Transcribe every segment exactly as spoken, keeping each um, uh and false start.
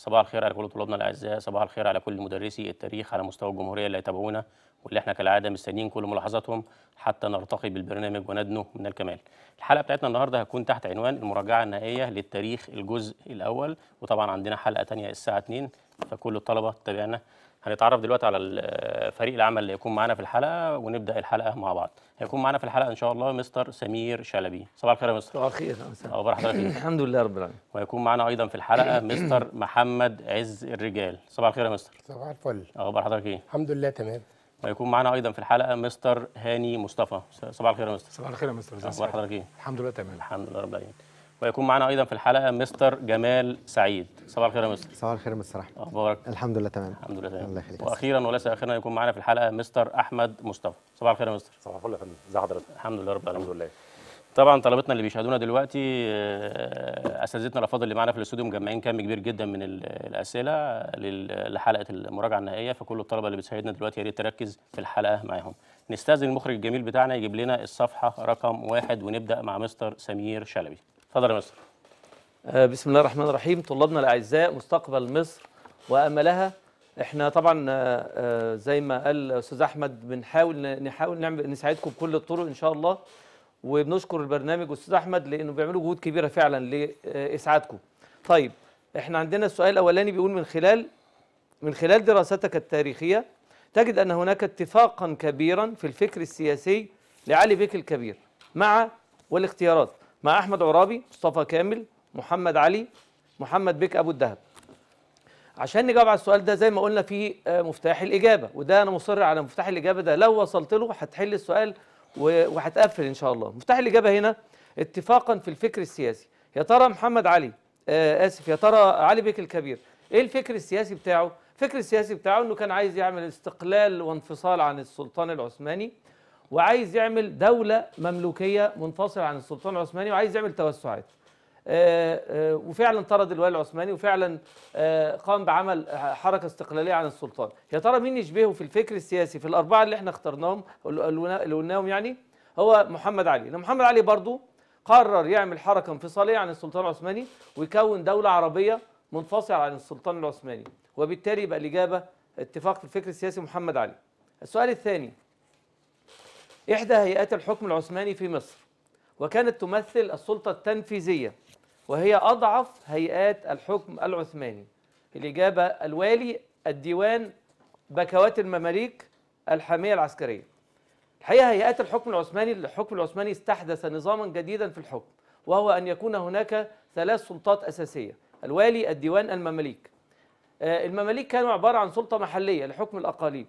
صباح الخير على كل طلابنا الاعزاء، صباح الخير على كل مدرسي التاريخ على مستوى الجمهوريه اللي هيتابعونا واللي احنا كالعاده مستنيين كل ملاحظاتهم حتى نرتقي بالبرنامج وندنو من الكمال. الحلقه بتاعتنا النهارده هتكون تحت عنوان المراجعه النهائيه للتاريخ الجزء الاول، وطبعا عندنا حلقه ثانيه الساعه اتنين، فكل الطلبه تابعنا. هنتعرف دلوقتي على فريق العمل اللي هيكون معانا في الحلقه ونبدا الحلقه مع بعض. هيكون معانا في الحلقه ان شاء الله مستر سمير شلبي. صباح الخير يا مستر. صباح الخير. اخبار حضرتك ايه؟ الحمد لله رب العالمين. وهيكون معانا ايضا في الحلقه مستر محمد عز الرجال. صباح الخير يا مستر. صباح الفل. اخبار حضرتك ايه؟ الحمد لله تمام. وهيكون معانا ايضا في الحلقه مستر هاني مصطفى. صباح الخير يا مستر. صباح الخير يا مستر. اخبار حضرتك ايه؟ الحمد لله تمام. الحمد لله رب العالمين. ويكون معنا ايضا في الحلقه مستر جمال سعيد. صباح الخير يا مستر. صباح الخير يا مستر احمد. اخبارك؟ الحمد لله تمام. الحمد لله تمام. الله يخليك. واخيرا وليس اخيرا يكون معنا في الحلقه مستر احمد مصطفى. صباح الخير يا مستر. صباح الفل يا فندم، ازي حضرتك؟ الحمد لله رب العالمين. الحمد لله. طبعا طلبتنا اللي بيشاهدونا دلوقتي اساتذتنا الافاضل اللي معانا في الاستوديو مجمعين كم كبير جدا من الاسئله لحلقه المراجعه النهائيه، فكل الطلبه اللي بتشاهدنا دلوقتي يا ريت تركز في الحلقه معاهم. نستاذن المخرج الجميل بتاعنا يجيب لنا الصفحه رقم واحد ونبدا مع مستر سمير شلبي. اتفضل يا مستر. آه بسم الله الرحمن الرحيم. طلابنا الاعزاء، مستقبل مصر واملها. احنا طبعا آه آه زي ما قال استاذ احمد بنحاول نحاول نعمل نساعدكم بكل الطرق ان شاء الله، وبنشكر البرنامج واستاذ احمد لانه بيعملوا جهود كبيره فعلا لاسعادكم. طيب احنا عندنا السؤال الاولاني بيقول من خلال من خلال دراستك التاريخيه تجد ان هناك اتفاقا كبيرا في الفكر السياسي لعلي بيك الكبير مع والاختيارات مع احمد عرابي، مصطفى كامل، محمد علي، محمد بيك ابو الدهب. عشان نجاوب على السؤال ده زي ما قلنا في مفتاح الاجابه، وده انا مصر على مفتاح الاجابه ده، لو وصلت له هتحل السؤال وهتقفل ان شاء الله. مفتاح الاجابه هنا اتفاقا في الفكر السياسي. يا ترى محمد علي آه اسف يا ترى علي بيك الكبير ايه الفكر السياسي بتاعه؟ الفكر السياسي بتاعه انه كان عايز يعمل استقلال وانفصال عن السلطان العثماني، وعايز يعمل دوله مملوكيه منفصله عن السلطان العثماني، وعايز يعمل توسعات. آه آه وفعلا طرد الوالي العثماني، وفعلا آه قام بعمل حركه استقلاليه عن السلطان. يا ترى مين يشبهه في الفكر السياسي في الاربعه اللي احنا اخترناهم اللي قلناهم؟ يعني هو محمد علي. محمد علي برضو قرر يعمل حركه انفصاليه عن السلطان العثماني ويكون دوله عربيه منفصله عن السلطان العثماني، وبالتالي يبقى الاجابه اتفاق في الفكر السياسي محمد علي. السؤال الثاني، احدى هيئات الحكم العثماني في مصر وكانت تمثل السلطه التنفيذيه وهي اضعف هيئات الحكم العثماني. الاجابه الوالي، الديوان، بكوات المماليك، الحاميه العسكريه. الحقيقه هيئات الحكم العثماني الحكم العثماني استحدث نظاما جديدا في الحكم، وهو ان يكون هناك ثلاث سلطات اساسيه: الوالي، الديوان، المماليك. المماليك كانوا عباره عن سلطه محليه لحكم الاقاليم،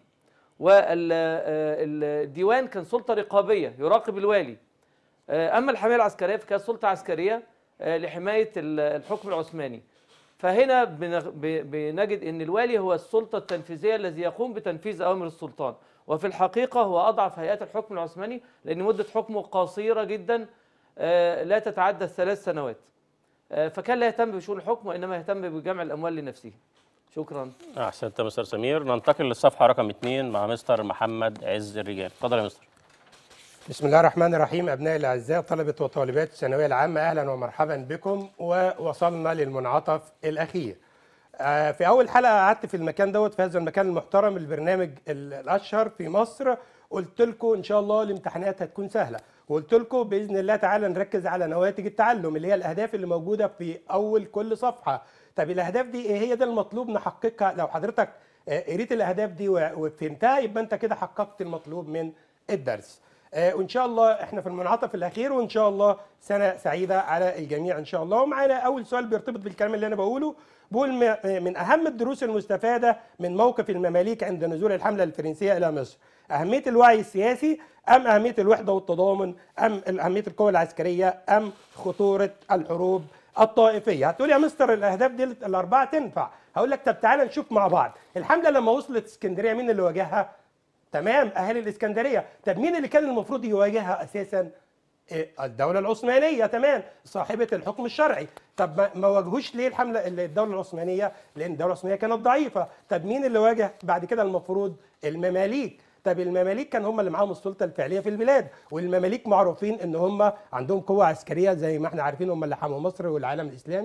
والديوان كان سلطه رقابيه يراقب الوالي. اما الحمايه العسكريه فكانت سلطه عسكريه لحمايه الحكم العثماني. فهنا بنجد ان الوالي هو السلطه التنفيذيه الذي يقوم بتنفيذ اوامر السلطان، وفي الحقيقه هو اضعف هيئات الحكم العثماني لان مده حكمه قصيره جدا لا تتعدى الثلاث سنوات. فكان لا يهتم بشؤون الحكم وانما يهتم بجمع الاموال لنفسه. شكرا. احسنت يا مستر سمير. ننتقل للصفحه رقم اثنين مع مستر محمد عز الرجال. اتفضل يا مستر. بسم الله الرحمن الرحيم. ابنائي الاعزاء، طلبه وطالبات الثانويه العامه، اهلا ومرحبا بكم. ووصلنا للمنعطف الاخير. في اول حلقه قعدت في المكان دوت في هذا المكان المحترم، البرنامج الاشهر في مصر، قلت لكم ان شاء الله الامتحانات هتكون سهله، وقلت لكم باذن الله تعالى نركز على نواتج التعلم اللي هي الاهداف اللي موجوده في اول كل صفحه. طب الاهداف دي ايه هي؟ ده المطلوب نحققها. لو حضرتك قريت الاهداف دي وفهمتها يبقى انت كده حققت المطلوب من الدرس. وان شاء الله احنا في المنعطف الاخير، وان شاء الله سنه سعيده على الجميع ان شاء الله. ومعانا اول سؤال بيرتبط بالكلام اللي انا بقوله، بقول من اهم الدروس المستفاده من موقف المماليك عند نزول الحمله الفرنسيه الى مصر، اهميه الوعي السياسي ام اهميه الوحده والتضامن ام اهميه القوه العسكريه ام خطوره الحروب الطائفيه؟ هتقول يا مستر الاهداف دي الاربعه تنفع. هقول لك طب تعالى نشوف مع بعض. الحمله لما وصلت اسكندريه مين اللي واجهها؟ تمام، اهالي الاسكندريه. طب مين اللي كان المفروض يواجهها اساسا؟ الدوله العثمانيه، تمام، صاحبه الحكم الشرعي. طب ما واجهوش ليه الحمله الدوله العثمانيه؟ لان الدوله العثمانيه كانت ضعيفه. طب مين اللي واجه بعد كده المفروض؟ المماليك. طب المماليك كان هم اللي معاهم السلطه الفعليه في البلاد، والمماليك معروفين ان هم عندهم قوه عسكريه زي ما احنا عارفين، هم اللي حموا مصر والعالم الاسلامي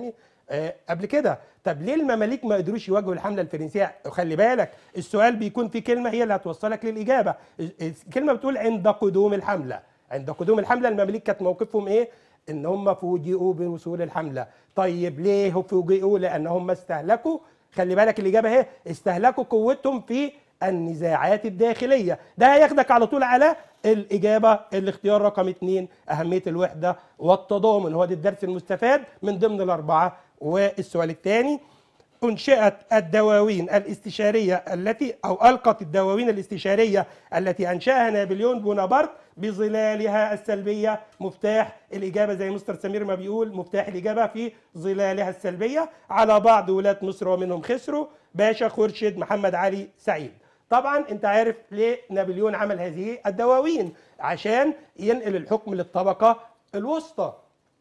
آه قبل كده. طب ليه المماليك ما قدروش يواجهوا الحمله الفرنسيه؟ خلي بالك السؤال بيكون في كلمه هي اللي هتوصلك للاجابه. الكلمه بتقول عند قدوم الحمله. عند قدوم الحمله المماليك كانت موقفهم ايه؟ ان هم فوجئوا بوصول الحمله. طيب ليه فوجئوا؟ لانهم استهلكوا، خلي بالك الاجابه اهي، استهلكوا قوتهم في النزاعات الداخليه. ده هياخدك على طول على الاجابه الاختيار رقم اثنين، اهميه الوحده والتضامن. هو ده الدرس المستفاد من ضمن الاربعه. والسؤال الثاني، أنشئت الدواوين الاستشارية التي أو ألقت الدواوين الاستشارية التي أنشأها نابليون بونابرت بظلالها السلبية. مفتاح الإجابة زي مستر سمير ما بيقول، مفتاح الإجابة في ظلالها السلبية على بعض ولاة مصر ومنهم خسرو، باشا، خورشيد، محمد علي، سعيد. طبعا انت عارف ليه نابليون عمل هذه الدواوين؟ عشان ينقل الحكم للطبقة الوسطى.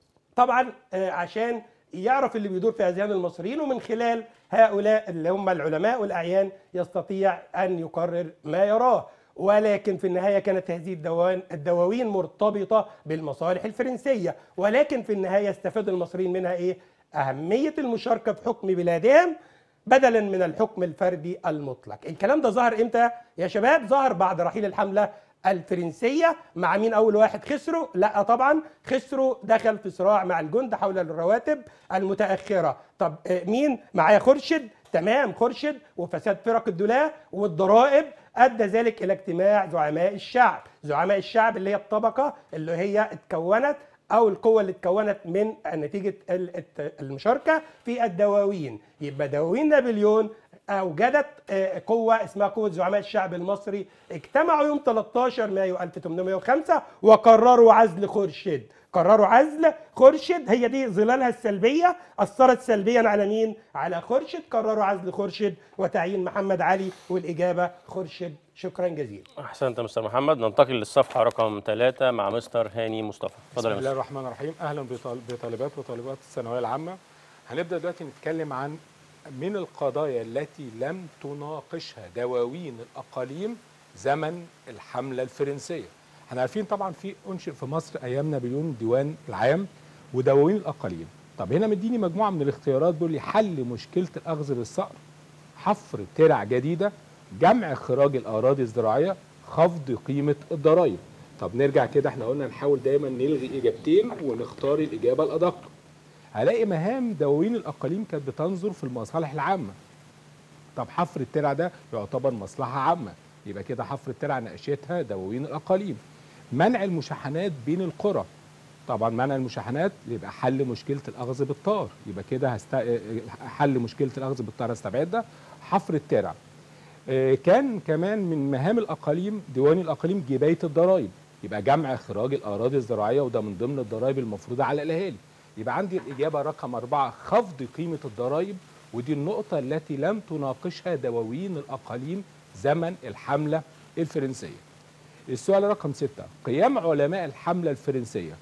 طبعا عشان يعرف اللي بيدور في اذهان المصريين، ومن خلال هؤلاء اللي هم العلماء والاعيان يستطيع ان يقرر ما يراه. ولكن في النهايه كانت هذه الدواوين الدواوين مرتبطه بالمصالح الفرنسيه، ولكن في النهايه استفاد المصريين منها ايه؟ اهميه المشاركه في حكم بلادهم بدلا من الحكم الفردي المطلق. الكلام ده ظهر امتى يا شباب؟ ظهر بعد رحيل الحمله الفرنسيه. مع مين اول واحد؟ خسرو؟ لا طبعا، خسرو دخل في صراع مع الجند حول الرواتب المتاخره. طب مين معايا؟ خورشيد. تمام، خورشيد وفساد فرق الدولاة والضرائب ادى ذلك الى اجتماع زعماء الشعب. زعماء الشعب اللي هي الطبقه اللي هي اتكونت او القوه اللي اتكونت من نتيجه المشاركه في الدواوين. يبقى دواوين نابليون اوجدت قوه اسمها قوه زعماء الشعب المصري. اجتمعوا يوم ثلاثة عشر مايو ألف وثمانمائة وخمسة وقرروا عزل خورشيد. قرروا عزل خورشيد، هي دي ظلالها السلبيه، اثرت سلبيا على مين؟ على خورشيد. قرروا عزل خورشيد وتعيين محمد علي، والاجابه خورشيد. شكرا جزيلا. احسنت يا مستر محمد. ننتقل للصفحه رقم ثلاثة مع مستر هاني مصطفى. اتفضل يا بسم مستر. الله الرحمن الرحيم. اهلا بطالبات وطالبات الثانويه العامه. هنبدا دلوقتي نتكلم عن من القضايا التي لم تناقشها دواوين الاقاليم زمن الحمله الفرنسيه. احنا عارفين طبعا في انشئ في مصر ايام نابليون ديوان العام ودواوين الاقاليم. طب هنا مديني مجموعه من الاختيارات، بيقول لي حل مشكله الاخذ بالصقر، حفر ترع جديده، جمع خراج الاراضي الزراعيه، خفض قيمه الضرائب. طب نرجع كده، احنا قلنا نحاول دايما نلغي اجابتين ونختار الاجابه الادق. هلاقي مهام دواوين الاقاليم كانت بتنظر في المصالح العامه. طب حفر الترع ده يعتبر مصلحه عامه، يبقى كده حفر الترع ناقشتها دواوين الاقاليم. منع المشاحنات بين القرى، طبعا منع المشاحنات يبقى حل مشكله الاخذ بالطار، يبقى كده هست... حل مشكله الاخذ بالطار هستبعد ده. حفر الترع. كان كمان من مهام الاقاليم ديوان الاقاليم جبايه الضرائب، يبقى جمع اخراج الاراضي الزراعيه، وده من ضمن الضرائب المفروضه على الاهالي. يبقى عندي الاجابه رقم أربعة خفض قيمه الضرائب، ودي النقطه التي لم تناقشها دواوين الاقاليم زمن الحمله الفرنسيه. السؤال رقم ستة، قيام علماء الحمله الفرنسيه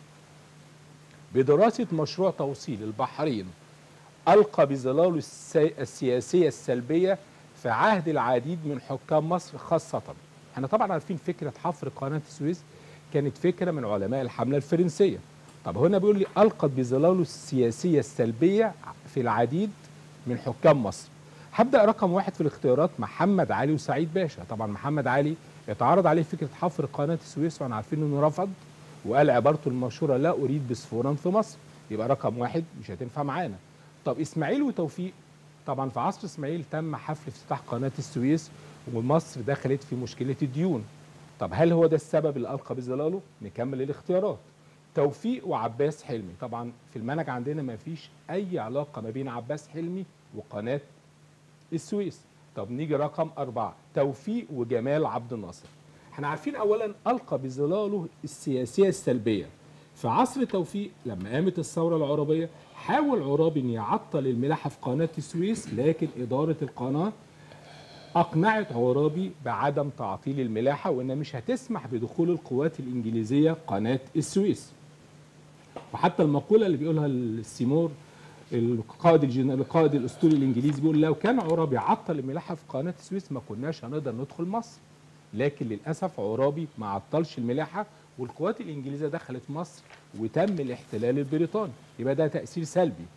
بدراسه مشروع توصيل البحرين القى بظلاله السياسيه السلبيه في عهد العديد من حكام مصر خاصة. احنا طبعا عارفين فكرة حفر قناة السويس كانت فكرة من علماء الحملة الفرنسية. طب هنا بيقول لي ألقت بظلاله السياسية السلبية في العديد من حكام مصر. هبدأ رقم واحد في الاختيارات محمد علي وسعيد باشا. طبعا محمد علي اتعرض عليه فكرة حفر قناة السويس واحنا عارفين انه رفض وقال عبارته المشهورة لا أريد بسفورا في مصر، يبقى رقم واحد مش هتنفع معانا. طب إسماعيل وتوفيق، طبعا في عصر اسماعيل تم حفل افتتاح قناه السويس ومصر دخلت في مشكله الديون. طب هل هو ده السبب اللي القى بظلاله؟ نكمل الاختيارات. توفيق وعباس حلمي، طبعا في المنهج عندنا ما فيش اي علاقه ما بين عباس حلمي وقناه السويس. طب نيجي رقم أربعة، توفيق وجمال عبد الناصر. احنا عارفين اولا القى بظلاله السياسيه السلبيه. في عصر توفيق لما قامت الثوره العربيه حاول عرابي ان يعطل الملاحه في قناه السويس، لكن اداره القناه اقنعت عرابي بعدم تعطيل الملاحه وانها مش هتسمح بدخول القوات الانجليزيه قناه السويس. وحتى المقوله اللي بيقولها السيمور القائد الجنرال القائد الاسطوري الانجليزي بيقول لو كان عرابي عطل الملاحه في قناه السويس ما كناش هنقدر ندخل مصر. لكن للاسف عرابي ما عطلش الملاحه والقوات الانجليزيه دخلت مصر وتم الاحتلال البريطاني، يبقى ده تاثير سلبي.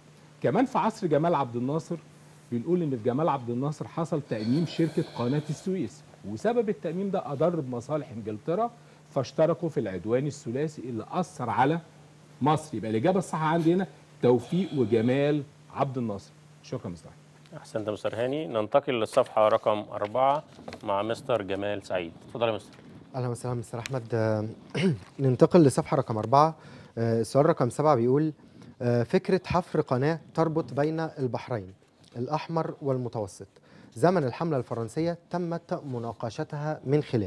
كمان في عصر جمال عبد الناصر بنقول ان في جمال عبد الناصر حصل تأميم شركة قناة السويس، وسبب التأميم ده أضر بمصالح انجلترا، فاشتركوا في العدوان الثلاثي اللي أثر على مصر. يبقى الإجابة الصح عندي هنا توفيق وجمال عبد الناصر. شكرا مستر. احسنت يا مستر هاني. ننتقل للصفحه رقم أربعة مع مستر جمال سعيد. اتفضل يا مستر. اهلا وسهلا مستر احمد. آه، ننتقل لصفحه رقم أربعة. آه، السؤال رقم سبعة بيقول آه، فكره حفر قناه تربط بين البحرين الاحمر والمتوسط زمن الحمله الفرنسيه تمت مناقشتها من خلال.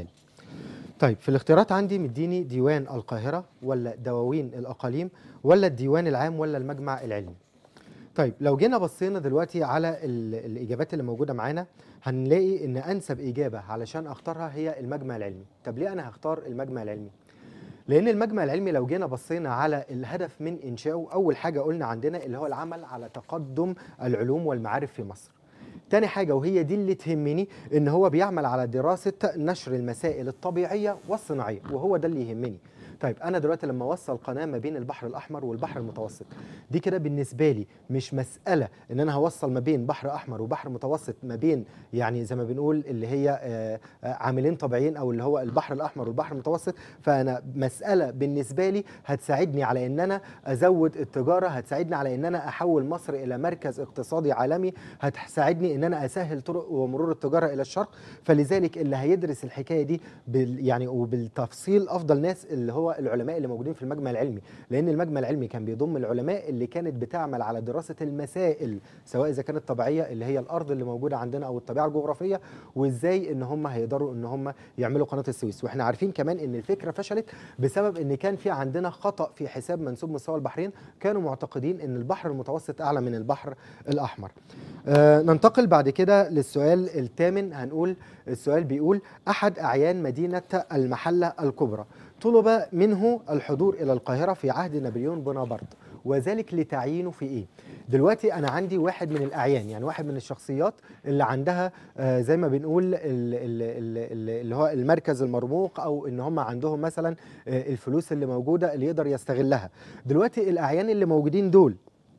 طيب في الاختيارات عندي مديني ديوان القاهره ولا دواوين الاقاليم ولا الديوان العام ولا المجمع العلمي. طيب لو جينا بصينا دلوقتي على ال- الاجابات اللي موجوده معانا هنلاقي ان انسب اجابه علشان اختارها هي المجمع العلمي. طب ليه انا هختار المجمع العلمي؟ لان المجمع العلمي لو جينا بصينا على الهدف من انشائه، اول حاجه قلنا عندنا اللي هو العمل على تقدم العلوم والمعارف في مصر. تاني حاجة وهي دي اللي تهمني، ان هو بيعمل على دراسة نشر المسائل الطبيعية والصناعية، وهو ده اللي يهمني. طيب انا دلوقتي لما اوصل قناه ما بين البحر الاحمر والبحر المتوسط، دي كده بالنسبه لي مش مساله ان انا هوصل ما بين بحر احمر وبحر متوسط، ما بين يعني زي ما بنقول اللي هي آه، آه، عاملين طبيعيين او اللي هو البحر الاحمر والبحر المتوسط. فانا مساله بالنسبه لي هتساعدني على ان انا ازود التجاره، هتساعدني على ان انا احول مصر الى مركز اقتصادي عالمي، هتساعدني ان انا اسهل طرق ومرور التجاره الى الشرق. فلذلك اللي هيدرس الحكايه دي بال يعني وبالتفصيل افضل ناس اللي هو العلماء اللي موجودين في المجمع العلمي، لان المجمع العلمي كان بيضم العلماء اللي كانت بتعمل على دراسه المسائل سواء اذا كانت طبيعيه اللي هي الارض اللي موجوده عندنا او الطبيعه الجغرافيه، وازاي ان هم هيقدروا ان هم يعملوا قناه السويس. واحنا عارفين كمان ان الفكره فشلت بسبب ان كان في عندنا خطا في حساب منسوب مستوى البحرين، كانوا معتقدين ان البحر المتوسط اعلى من البحر الاحمر. آه ننتقل بعد كده للسؤال الثامن. هنقول السؤال بيقول احد اعيان مدينه المحله الكبرى طلب منه الحضور إلى القاهرة في عهد نابليون بونابرت، وذلك لتعيينه في إيه؟ دلوقتي أنا عندي واحد من الأعيان، يعني واحد من الشخصيات اللي عندها آه زي ما بنقول ال- ال- ال- اللي هو المركز المرموق، أو إن هم عندهم مثلا آه الفلوس اللي موجودة اللي يقدر يستغلها. دلوقتي الأعيان اللي موجودين دول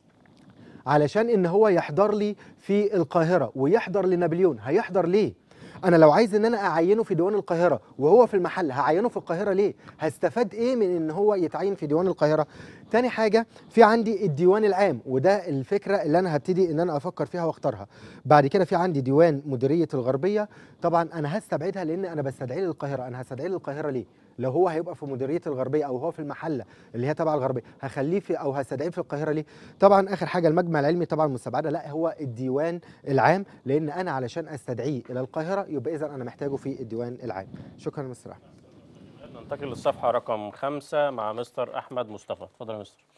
علشان إن هو يحضر لي في القاهرة ويحضر لنابليون، هيحضر ليه؟ انا لو عايز ان انا اعينه في ديوان القاهره وهو في المحل، هعينه في القاهره ليه؟ هستفاد ايه من ان هو يتعين في ديوان القاهره؟ تاني حاجه في عندي الديوان العام، وده الفكره اللي انا هبتدي ان انا افكر فيها واختارها. بعد كده في عندي ديوان مديريه الغربيه، طبعا انا هستبعدها لان انا بستدعيه للقاهره. انا هستدعيه للقاهره ليه؟ لو هو هيبقى في مديريه الغربيه او هو في المحله اللي هي تبع الغربيه، هخليه في او هستدعيه في القاهره ليه؟ طبعا اخر حاجه المجمع العلمي طبعا مستبعده، لا هو الديوان العام، لان انا علشان استدعيه الى القاهره يبقى اذا انا محتاجه في الديوان العام. شكرا يا مستر احمد. ننتقل للصفحه رقم خمسة مع مستر احمد مصطفى. اتفضل يا مستر.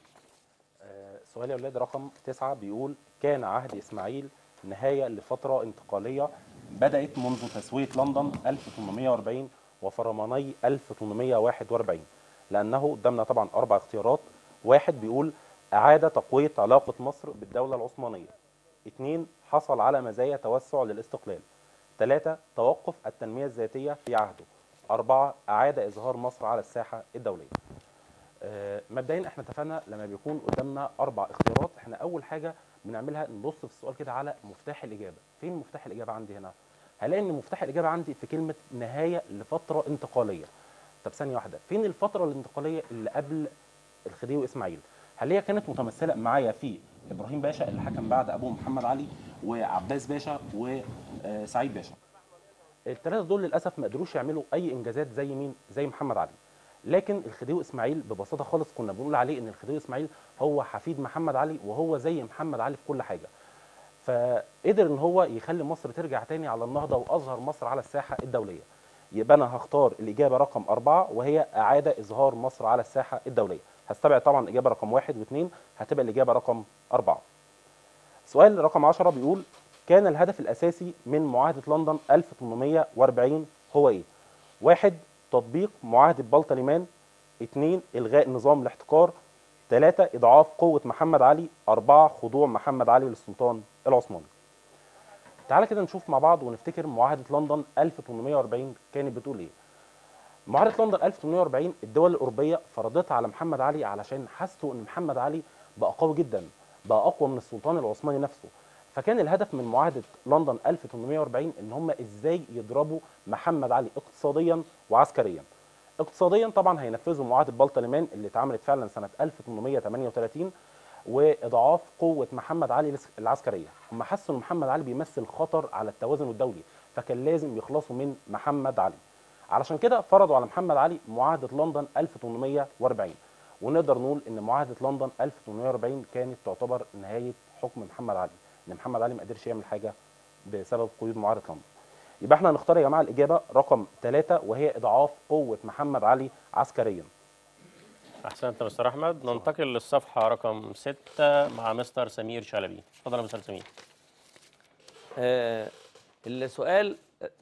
آه، سؤال يا اولاد رقم تسعة بيقول كان عهد اسماعيل نهايه لفتره انتقاليه بدات منذ تسويه لندن ألف وثمانمائة وأربعين وفرماني ألف وثمانمائة وواحد وأربعين، لانه قدامنا طبعا اربع اختيارات. واحد بيقول اعاد تقويه علاقه مصر بالدوله العثمانيه. اثنين حصل على مزايا توسع للاستقلال. ثلاثة توقف التنميه الذاتيه في عهده. أربعة اعاد اظهار مصر على الساحه الدوليه. آه، مبدئيا احنا اتفقنا لما بيكون قدامنا اربع اختيارات، احنا اول حاجه بنعملها نبص في السؤال كده على مفتاح الاجابه. فين مفتاح الاجابه عندي هنا؟ هلاقي ان مفتاح الاجابه عندي في كلمه نهايه لفتره انتقاليه. طب ثانيه واحده، فين الفتره الانتقاليه اللي قبل الخديوي اسماعيل؟ هل هي كانت متمثله معايا في ابراهيم باشا اللي حكم بعد ابوه محمد علي، وعباس باشا، وسعيد باشا؟ الثلاثه دول للاسف ما قدروش يعملوا اي انجازات زي مين؟ زي محمد علي. لكن الخديوي اسماعيل ببساطه خالص كنا بنقول عليه ان الخديوي اسماعيل هو حفيد محمد علي، وهو زي محمد علي في كل حاجه. فقدر ان هو يخلي مصر ترجع تاني على النهضه واظهر مصر على الساحه الدوليه. يبقى انا هختار الاجابه رقم أربعة، وهي اعاد اظهار مصر على الساحه الدوليه. هستبعد طبعا الاجابه رقم واحد واثنين، هتبقى الاجابه رقم أربعة. سؤال رقم عشرة بيقول كان الهدف الاساسي من معاهده لندن ألف وثمانمائة وأربعين هو ايه؟ واحد تطبيق معاهدة بلطلمان. اثنين إلغاء نظام الاحتكار. ثلاثة إضعاف قوة محمد علي. أربعة خضوع محمد علي للسلطان العثماني. تعالى كده نشوف مع بعض ونفتكر معاهدة لندن ألف وثمانمائة وأربعين كانت بتقول إيه. معاهدة لندن ألف وثمانمائة وأربعين الدول الأوروبية فرضتها على محمد علي علشان حسوا إن محمد علي بقى قوي جدا، بقى اقوى من السلطان العثماني نفسه. فكان الهدف من معاهده لندن ألف وثمانمائة وأربعين ان هم ازاي يضربوا محمد علي اقتصاديا وعسكريا. اقتصاديا طبعا هينفذوا معاهده بلطلمان اللي اتعملت فعلا سنه ألف وثمانمائة وثمانية وثلاثين واضعاف قوه محمد علي العسكريه. هم حسوا ان محمد علي بيمثل خطر على التوازن الدولي، فكان لازم يخلصوا من محمد علي. علشان كده فرضوا على محمد علي معاهده لندن ألف وثمانمائة وأربعين، ونقدر نقول ان معاهده لندن ألف وثمانمائة وأربعين كانت تعتبر نهايه حكم محمد علي، ان محمد علي ما قدرش يعمل حاجه بسبب قيود معاهده لندن. يبقى احنا هنختار يا جماعه الاجابه رقم ثلاثة، وهي اضعاف قوه محمد علي عسكريا. احسنت يا مستر احمد. ننتقل للصفحه رقم ستة مع مستر سمير شلبي. اتفضل يا مستر سمير. آه السؤال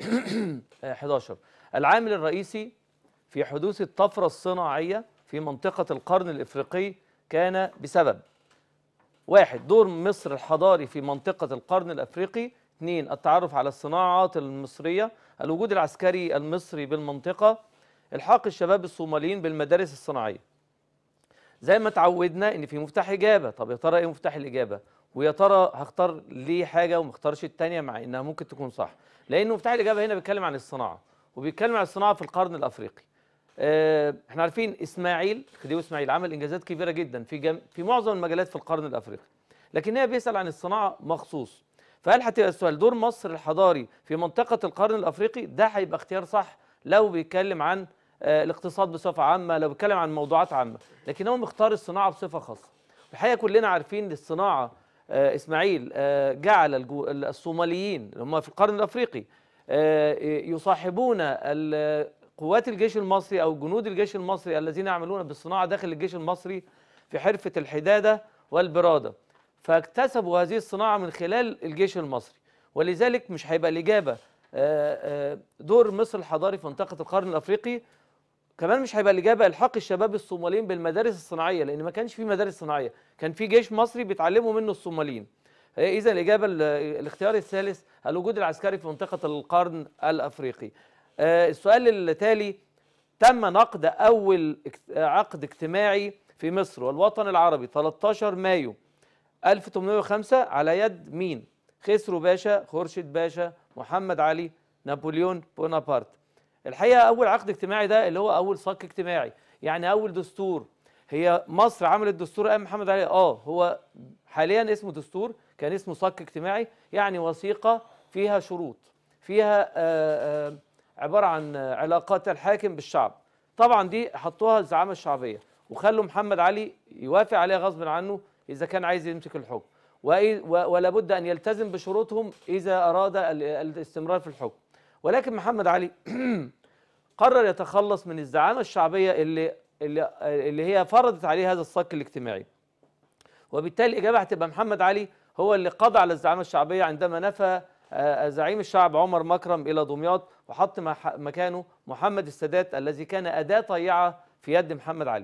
حداشر. العامل الرئيسي في حدوث الطفرة الصناعية في منطقة القرن الإفريقي كان بسبب: واحد، دور مصر الحضاري في منطقة القرن الأفريقي. اثنين، التعرف على الصناعات المصرية. الوجود العسكري المصري بالمنطقة. الحاق الشباب الصوماليين بالمدارس الصناعية. زي ما تعودنا ان في مفتاح اجابه. طب يا ترى ايه مفتاح الاجابه؟ ويا ترى هختار ليه حاجه وما اختارش الثانيه مع انها ممكن تكون صح؟ لان مفتاح الاجابه هنا بيتكلم عن الصناعه، وبيتكلم عن الصناعه في القرن الافريقي. اه احنا عارفين اسماعيل خديوي اسماعيل عمل انجازات كبيره جدا في جم... في معظم المجالات في القرن الافريقي، لكن هي بيسال عن الصناعه مخصوص. فهل هتبقى السؤال دور مصر الحضاري في منطقه القرن الافريقي؟ ده هيبقى اختيار صح لو بيتكلم عن آه الاقتصاد بصفه عامه، لو بيتكلم عن موضوعات عامه، لكن هو مختار الصناعه بصفه خاصه. الحقيقه كلنا عارفين الصناعه. آه اسماعيل آه جعل الصوماليين اللي هم في القرن الافريقي آه يصاحبون قوات الجيش المصري او جنود الجيش المصري الذين يعملون بالصناعه داخل الجيش المصري في حرفه الحداده والبراده، فاكتسبوا هذه الصناعه من خلال الجيش المصري. ولذلك مش هيبقى الاجابه دور مصر الحضاري في منطقه القرن الافريقي، كمان مش هيبقى الاجابه الحاق الشباب الصوماليين بالمدارس الصناعيه، لان ما كانش في مدارس صناعيه، كان في جيش مصري بيتعلموا منه الصوماليين. اذا الاجابه الاختيار الثالث الوجود العسكري في منطقه القرن الافريقي. السؤال التالي: تم نقد اول عقد اجتماعي في مصر والوطن العربي ثلاثة عشر مايو ألف وثمانمائة وخمسة على يد مين؟ خسرو باشا، خورشيد باشا، محمد علي، نابليون بونابرت. الحقيقه اول عقد اجتماعي ده اللي هو اول صك اجتماعي، يعني اول دستور. هي مصر عملت دستور ايام محمد علي، اه هو حاليا اسمه دستور، كان اسمه صك اجتماعي، يعني وثيقه فيها شروط، فيها آآ آآ عباره عن علاقات الحاكم بالشعب. طبعا دي حطوها الزعامه الشعبيه وخلوا محمد علي يوافق عليها غصب عنه اذا كان عايز يمسك الحكم، ولا بد ان يلتزم بشروطهم اذا اراد الاستمرار في الحكم. ولكن محمد علي قرر يتخلص من الزعامه الشعبيه اللي اللي اللي هي فرضت عليه هذا الصك الاجتماعي، وبالتالي الاجابه هتبقى محمد علي هو اللي قضى على الزعامه الشعبيه عندما نفى زعيم الشعب عمر مكرم الى دمياط وحط مكانه محمد السادات الذي كان اداه طيعه في يد محمد علي.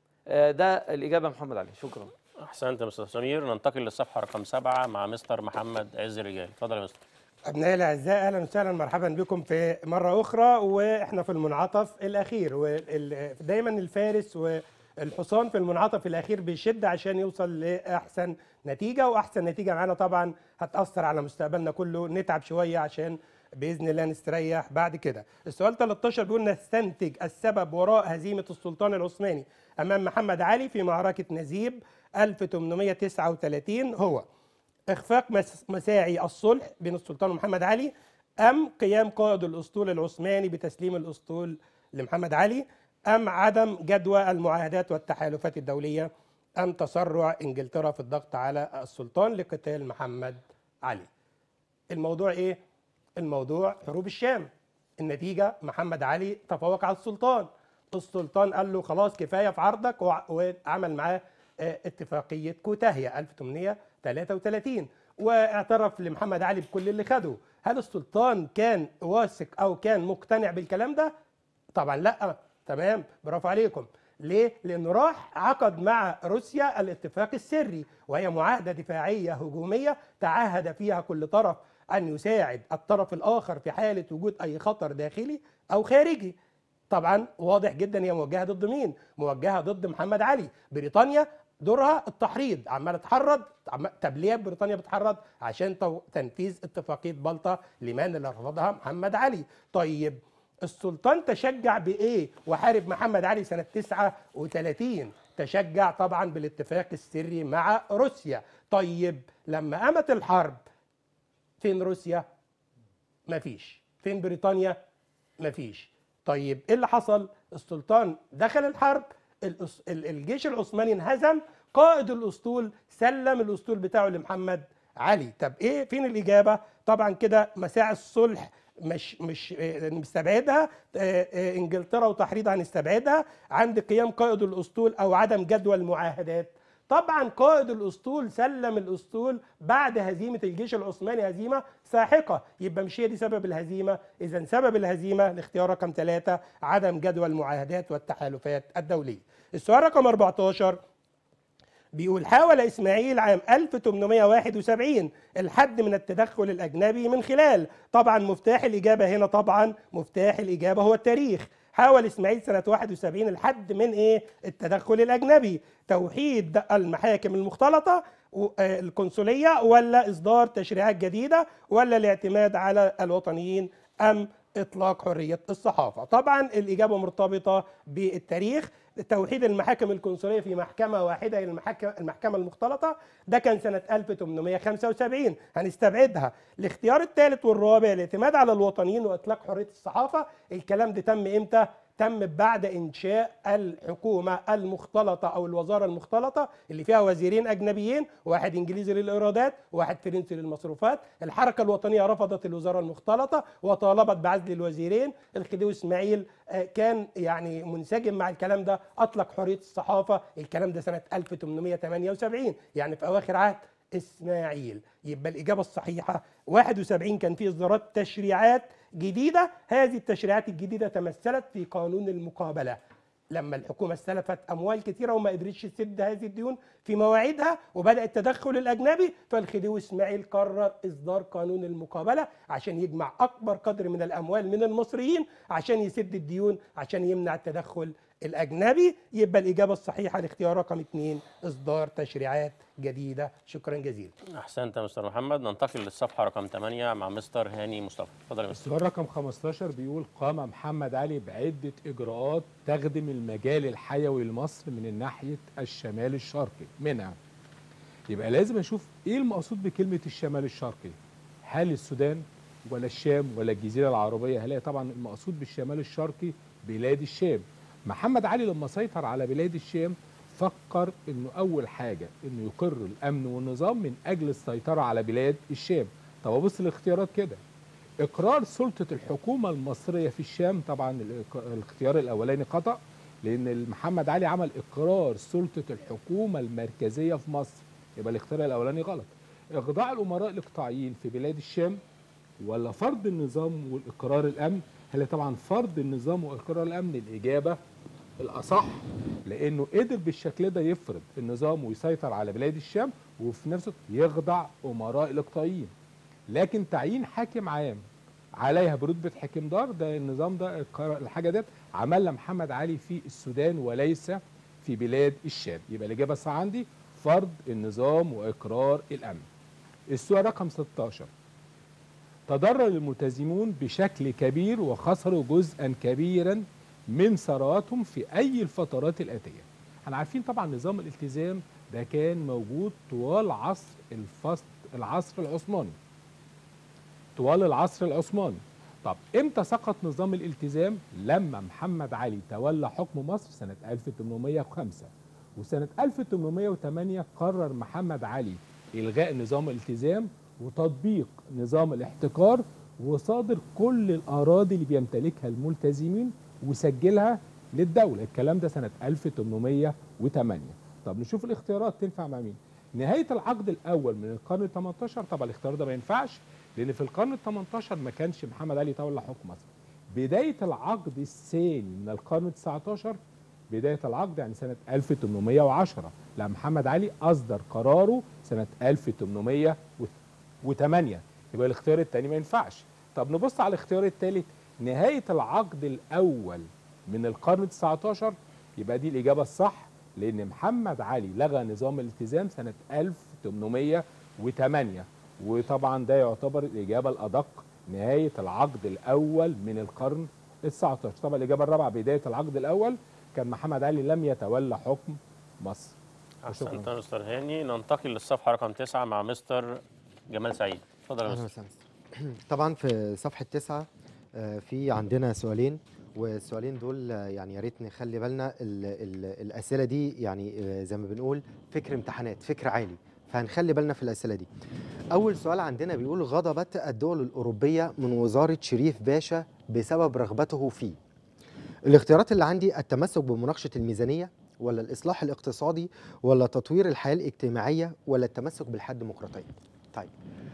ده الاجابه محمد علي. شكرا. احسنت يا مستر سمير. ننتقل للصفحه رقم سبعة مع مستر محمد عز الرجال. اتفضل يا مستر. أبنائي الأعزاء، أهلا وسهلا مرحبا بكم في مرة أخرى، وإحنا في المنعطف الأخير. ودايما الفارس والحصان في المنعطف الأخير بيشد عشان يوصل لأحسن نتيجة، وأحسن نتيجة معانا طبعا هتأثر على مستقبلنا كله. نتعب شوية عشان بإذن الله نستريح بعد كده. السؤال ثلاثة عشر بيقول: نستنتج السبب وراء هزيمة السلطان العثماني أمام محمد علي في معركة نزيب ألف وثمانمائة وتسعة وثلاثين هو إخفاق مساعي الصلح بين السلطان ومحمد علي، أم قيام قائد الأسطول العثماني بتسليم الأسطول لمحمد علي، أم عدم جدوى المعاهدات والتحالفات الدولية، أم تسرع إنجلترا في الضغط على السلطان لقتال محمد علي؟ الموضوع إيه؟ الموضوع حروب الشام. النتيجة محمد علي تفوق على السلطان. السلطان قال له خلاص كفاية في عرضك، وعمل معاه اتفاقية كوتاهية ألف وثمانمائة وثلاثة وثلاثين، واعترف لمحمد علي بكل اللي خده. هل السلطان كان واثق أو كان مقتنع بالكلام ده؟ طبعا لا. تمام، برافو عليكم. ليه؟ لأنه راح عقد مع روسيا الاتفاق السري، وهي معاهدة دفاعية هجومية تعهد فيها كل طرف أن يساعد الطرف الآخر في حالة وجود أي خطر داخلي أو خارجي. طبعا واضح جدا هي موجهة ضد مين؟ موجهة ضد محمد علي. بريطانيا دورها التحريض، عماله تحرض. طب ليه بريطانيا بتحرض؟ عشان تنفيذ اتفاقيه بلطة لمان اللي رفضها محمد علي. طيب السلطان تشجع بايه وحارب محمد علي سنه تسعة وثلاثين؟ تشجع طبعا بالاتفاق السري مع روسيا. طيب لما قامت الحرب فين روسيا؟ مفيش. فين بريطانيا؟ مفيش. طيب ايه اللي حصل؟ السلطان دخل الحرب، الجيش العثماني انهزم، قائد الاسطول سلم الاسطول بتاعه لمحمد علي. طب ايه فين الاجابه؟ طبعا كده مساعي الصلح مش مش مستبعدها، انجلترا وتحريضها هنستبعدها. عند قيام قائد الاسطول او عدم جدوى المعاهدات. طبعا قائد الاسطول سلم الاسطول بعد هزيمه الجيش العثماني، هزيمه ساحقه، يبقى مش هي دي سبب الهزيمه. اذا سبب الهزيمه الاختيار رقم ثلاثة عدم جدوى المعاهدات والتحالفات الدوليه. السؤال رقم أربعتاشر بيقول حاول إسماعيل عام ألف وثمانمائة وواحد وسبعين الحد من التدخل الأجنبي من خلال، طبعا مفتاح الإجابة هنا، طبعا مفتاح الإجابة هو التاريخ. حاول إسماعيل سنة واحد وسبعين الحد من إيه؟ التدخل الأجنبي. توحيد المحاكم المختلطة القنصلية، ولا إصدار تشريعات جديدة، ولا الاعتماد على الوطنيين، أم إطلاق حرية الصحافة؟ طبعا الإجابة مرتبطة بالتاريخ. توحيد المحاكم القنصلية في محكمة واحدة إلى المحكمة المختلطة ده كان سنة ألف وثمانمائة وخمسة وسبعين، هنستبعدها. الاختيار الثالث والرابع الاعتماد على الوطنيين وإطلاق حرية الصحافة، الكلام ده تم إمتى؟ تم بعد إنشاء الحكومة المختلطة أو الوزارة المختلطة اللي فيها وزيرين أجنبيين، واحد إنجليزي للإيرادات وواحد فرنسي للمصروفات. الحركة الوطنية رفضت الوزارة المختلطة وطالبت بعزل الوزيرين. الخديوي إسماعيل كان يعني منسجم مع الكلام ده، أطلق حرية الصحافة، الكلام ده سنة ألف وثمانمائة وثمانية وسبعين، يعني في أواخر عهد إسماعيل. يبقى الإجابة الصحيحة واحد وسبعين كان في إصدارات تشريعات جديدة. هذه التشريعات الجديدة تمثلت في قانون المقابلة، لما الحكومة استلفت أموال كثيرة وما قدرتش تسد هذه الديون في مواعيدها وبدأ التدخل الأجنبي، فالخديوي إسماعيل قرر إصدار قانون المقابلة عشان يجمع أكبر قدر من الأموال من المصريين عشان يسد الديون، عشان يمنع التدخل الأجنبي. يبقى الإجابة الصحيحة الاختيار رقم اثنين إصدار تشريعات جديدة. شكرا جزيلا. احسنت يا مستر محمد. ننتقل للصفحه رقم ثمانية مع مستر هاني مصطفى. اتفضل يا مستر. السؤال رقم خمستاشر بيقول قام محمد علي بعدة إجراءات تخدم المجال الحيوي لمصر من الناحية الشمال الشرقي منها. يبقى لازم أشوف إيه المقصود بكلمة الشمال الشرقي، هل السودان ولا الشام ولا الجزيرة العربية؟ هلاقي طبعا المقصود بالشمال الشرقي بلاد الشام. محمد علي لما سيطر على بلاد الشام فكر انه اول حاجه انه يقر الامن والنظام من اجل السيطره على بلاد الشام. طب ابص الاختيارات كده، اقرار سلطه الحكومه المصريه في الشام، طبعا الاختيار الاولاني خطا، لان محمد علي عمل اقرار سلطه الحكومه المركزيه في مصر، يبقى الاختيار الاولاني غلط. اخضاع الامراء الاقطاعيين في بلاد الشام، ولا فرض النظام والاقرار الامن؟ هل طبعا فرض النظام واقرار الامن الاجابه الأصح، لأنه قدر بالشكل ده يفرض النظام ويسيطر على بلاد الشام وفي نفس الوقت يخضع أمراء الإقطاعيين. لكن تعيين حاكم عام عليها برتبة حكمدار، ده النظام ده الحاجة ديت عملها محمد علي في السودان وليس في بلاد الشام. يبقى الإجابة الصح عندي فرض النظام وإقرار الأمن. السؤال رقم ستاشر، تضرر الملتزمون بشكل كبير وخسروا جزءا كبيرا من ثرواتهم في أي الفترات الآتية. احنا عارفين طبعا نظام الالتزام ده كان موجود طوال عصر الفصل العصر العثماني طوال العصر العثماني. طب امتى سقط نظام الالتزام؟ لما محمد علي تولى حكم مصر سنة ألف وثمانمائة وخمسة، وسنة ألف وثمانمائة وثمانية قرر محمد علي إلغاء نظام الالتزام وتطبيق نظام الاحتكار، وصادر كل الأراضي اللي بيمتلكها الملتزمين وسجلها للدولة. الكلام ده سنة ألف وثمانمائة وثمانية. طب نشوف الاختيارات تنفع مع مين. نهاية العقد الأول من القرن الثمنتاشر، طبعا الاختيار ده ما ينفعش لأن في القرن الثمنتاشر ما كانش محمد علي تولى حكم مصر. بداية العقد الثاني من القرن التسعتاشر، بداية العقد يعني سنة ألف وثمانمائة وعشرة، لا محمد علي أصدر قراره سنة ألف وثمانمائة وثمانية، يبقى الاختيار الثاني ما ينفعش. طب نبص على الاختيار الثالث، نهاية العقد الأول من القرن التسعتاشر، يبقى دي الإجابة الصح لان محمد علي لغى نظام الالتزام سنه ألف وثمانمائة وثمانية، وطبعا ده يعتبر الاجابه الادق، نهايه العقد الاول من القرن التاسع عشر. طبعا الاجابه الرابعه بدايه العقد الاول، كان محمد علي لم يتولى حكم مصر. احسنت يا مستر هاني. ننتقل للصفحه رقم تسعة مع مستر جمال سعيد. اتفضل يا أهلاً مستر. وسهلاً. طبعا في صفحة تسعة آه، في عندنا سؤالين، والسؤالين دول آه، يعني يا ريت نخلي بالنا ال ال الأسئلة دي يعني آه، زي ما بنقول فكر امتحانات، فكر عالي، فهنخلي بالنا في الأسئلة دي. أول سؤال عندنا بيقول: غضبت الدول الأوروبية من وزارة شريف باشا بسبب رغبته فيه. الاختيارات اللي عندي: التمسك بمناقشة الميزانية، ولا الإصلاح الاقتصادي، ولا تطوير الحياة الاجتماعية، ولا التمسك بالحياة الديمقراطية. طيب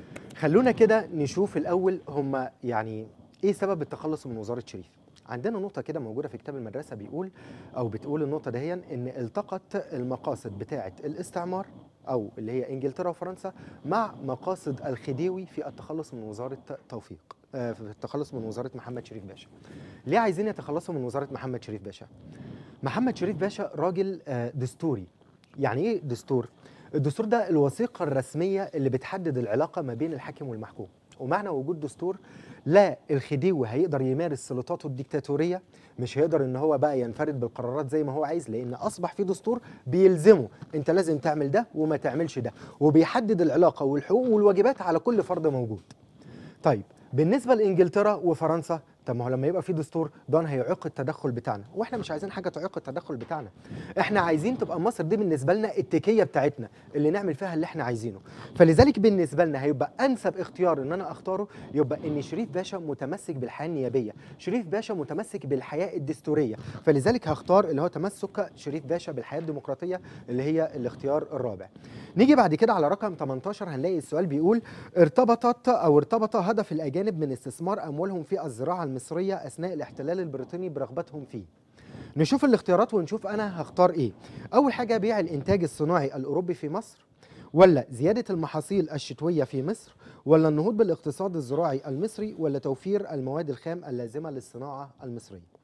خلونا كده نشوف الأول هم يعني إيه سبب التخلص من وزارة شريف. عندنا نقطة كده موجودة في كتاب المدرسة بيقول أو بتقول النقطة دهيا إن التقت المقاصد بتاعة الاستعمار أو اللي هي إنجلترا وفرنسا مع مقاصد الخديوي في التخلص من وزارة توفيق آه، في التخلص من وزارة محمد شريف باشا. ليه عايزين يتخلصوا من وزارة محمد شريف باشا؟ محمد شريف باشا راجل آه، دستوري. يعني ايه دستور؟ الدستور ده الوثيقة الرسمية اللي بتحدد العلاقة ما بين الحاكم والمحكوم، ومعنى وجود دستور لا الخديوي هيقدر يمارس سلطاته الديكتاتورية، مش هيقدر ان هو بقى ينفرد بالقرارات زي ما هو عايز، لان اصبح في دستور بيلزمه انت لازم تعمل ده وما تعملش ده، وبيحدد العلاقة والحقوق والواجبات على كل فرد موجود. طيب بالنسبه لانجلترا وفرنسا، طب ما هو لما يبقى في دستور ده هيعيق التدخل بتاعنا، واحنا مش عايزين حاجه تعيق التدخل بتاعنا. احنا عايزين تبقى مصر دي بالنسبه لنا التكيه بتاعتنا اللي نعمل فيها اللي احنا عايزينه. فلذلك بالنسبه لنا هيبقى انسب اختيار ان انا اختاره يبقى ان شريف باشا متمسك بالحياه النيابيه، شريف باشا متمسك بالحياه الدستوريه، فلذلك هختار اللي هو تمسك شريف باشا بالحياه الديمقراطيه اللي هي الاختيار الرابع. نيجي بعد كده على رقم تمنتاشر، هنلاقي السؤال بيقول: ارتبطت او ارتبط هدف الاجانب من استثمار اموالهم في الزراعه المصريه اثناء الاحتلال البريطاني برغبتهم فيه. نشوف الاختيارات ونشوف انا هختار ايه. اول حاجه: بيع الانتاج الصناعي الاوروبي في مصر، ولا زياده المحاصيل الشتويه في مصر، ولا النهوض بالاقتصاد الزراعي المصري، ولا توفير المواد الخام اللازمه للصناعه المصريه.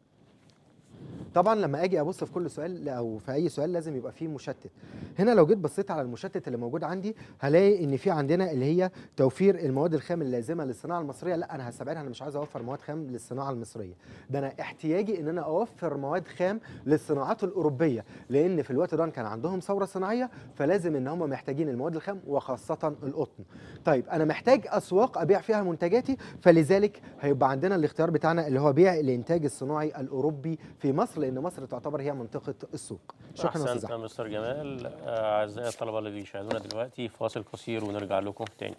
طبعا لما اجي ابص في كل سؤال او في اي سؤال لازم يبقى فيه مشتت. هنا لو جيت بصيت على المشتت اللي موجود عندي هلاقي ان في عندنا اللي هي توفير المواد الخام اللازمه للصناعه المصريه. لا انا هستبعدها، انا مش عايز اوفر مواد خام للصناعه المصريه، ده انا احتياجي ان انا اوفر مواد خام للصناعات الاوروبيه، لان في الوقت ده كان عندهم ثوره صناعيه فلازم ان هم محتاجين المواد الخام وخاصه القطن. طيب انا محتاج اسواق ابيع فيها منتجاتي، فلذلك هيبقى عندنا الاختيار بتاعنا اللي هو بيع الانتاج الصناعي الاوروبي في مصر، لان مصر تعتبر هي منطقه السوق. شكرا احسنت استاذ يا احمد. مستر جمال. آه، اعزائي الطلبه اللي بيشاهدونا دلوقتي، فاصل قصير ونرجع لكم تاني.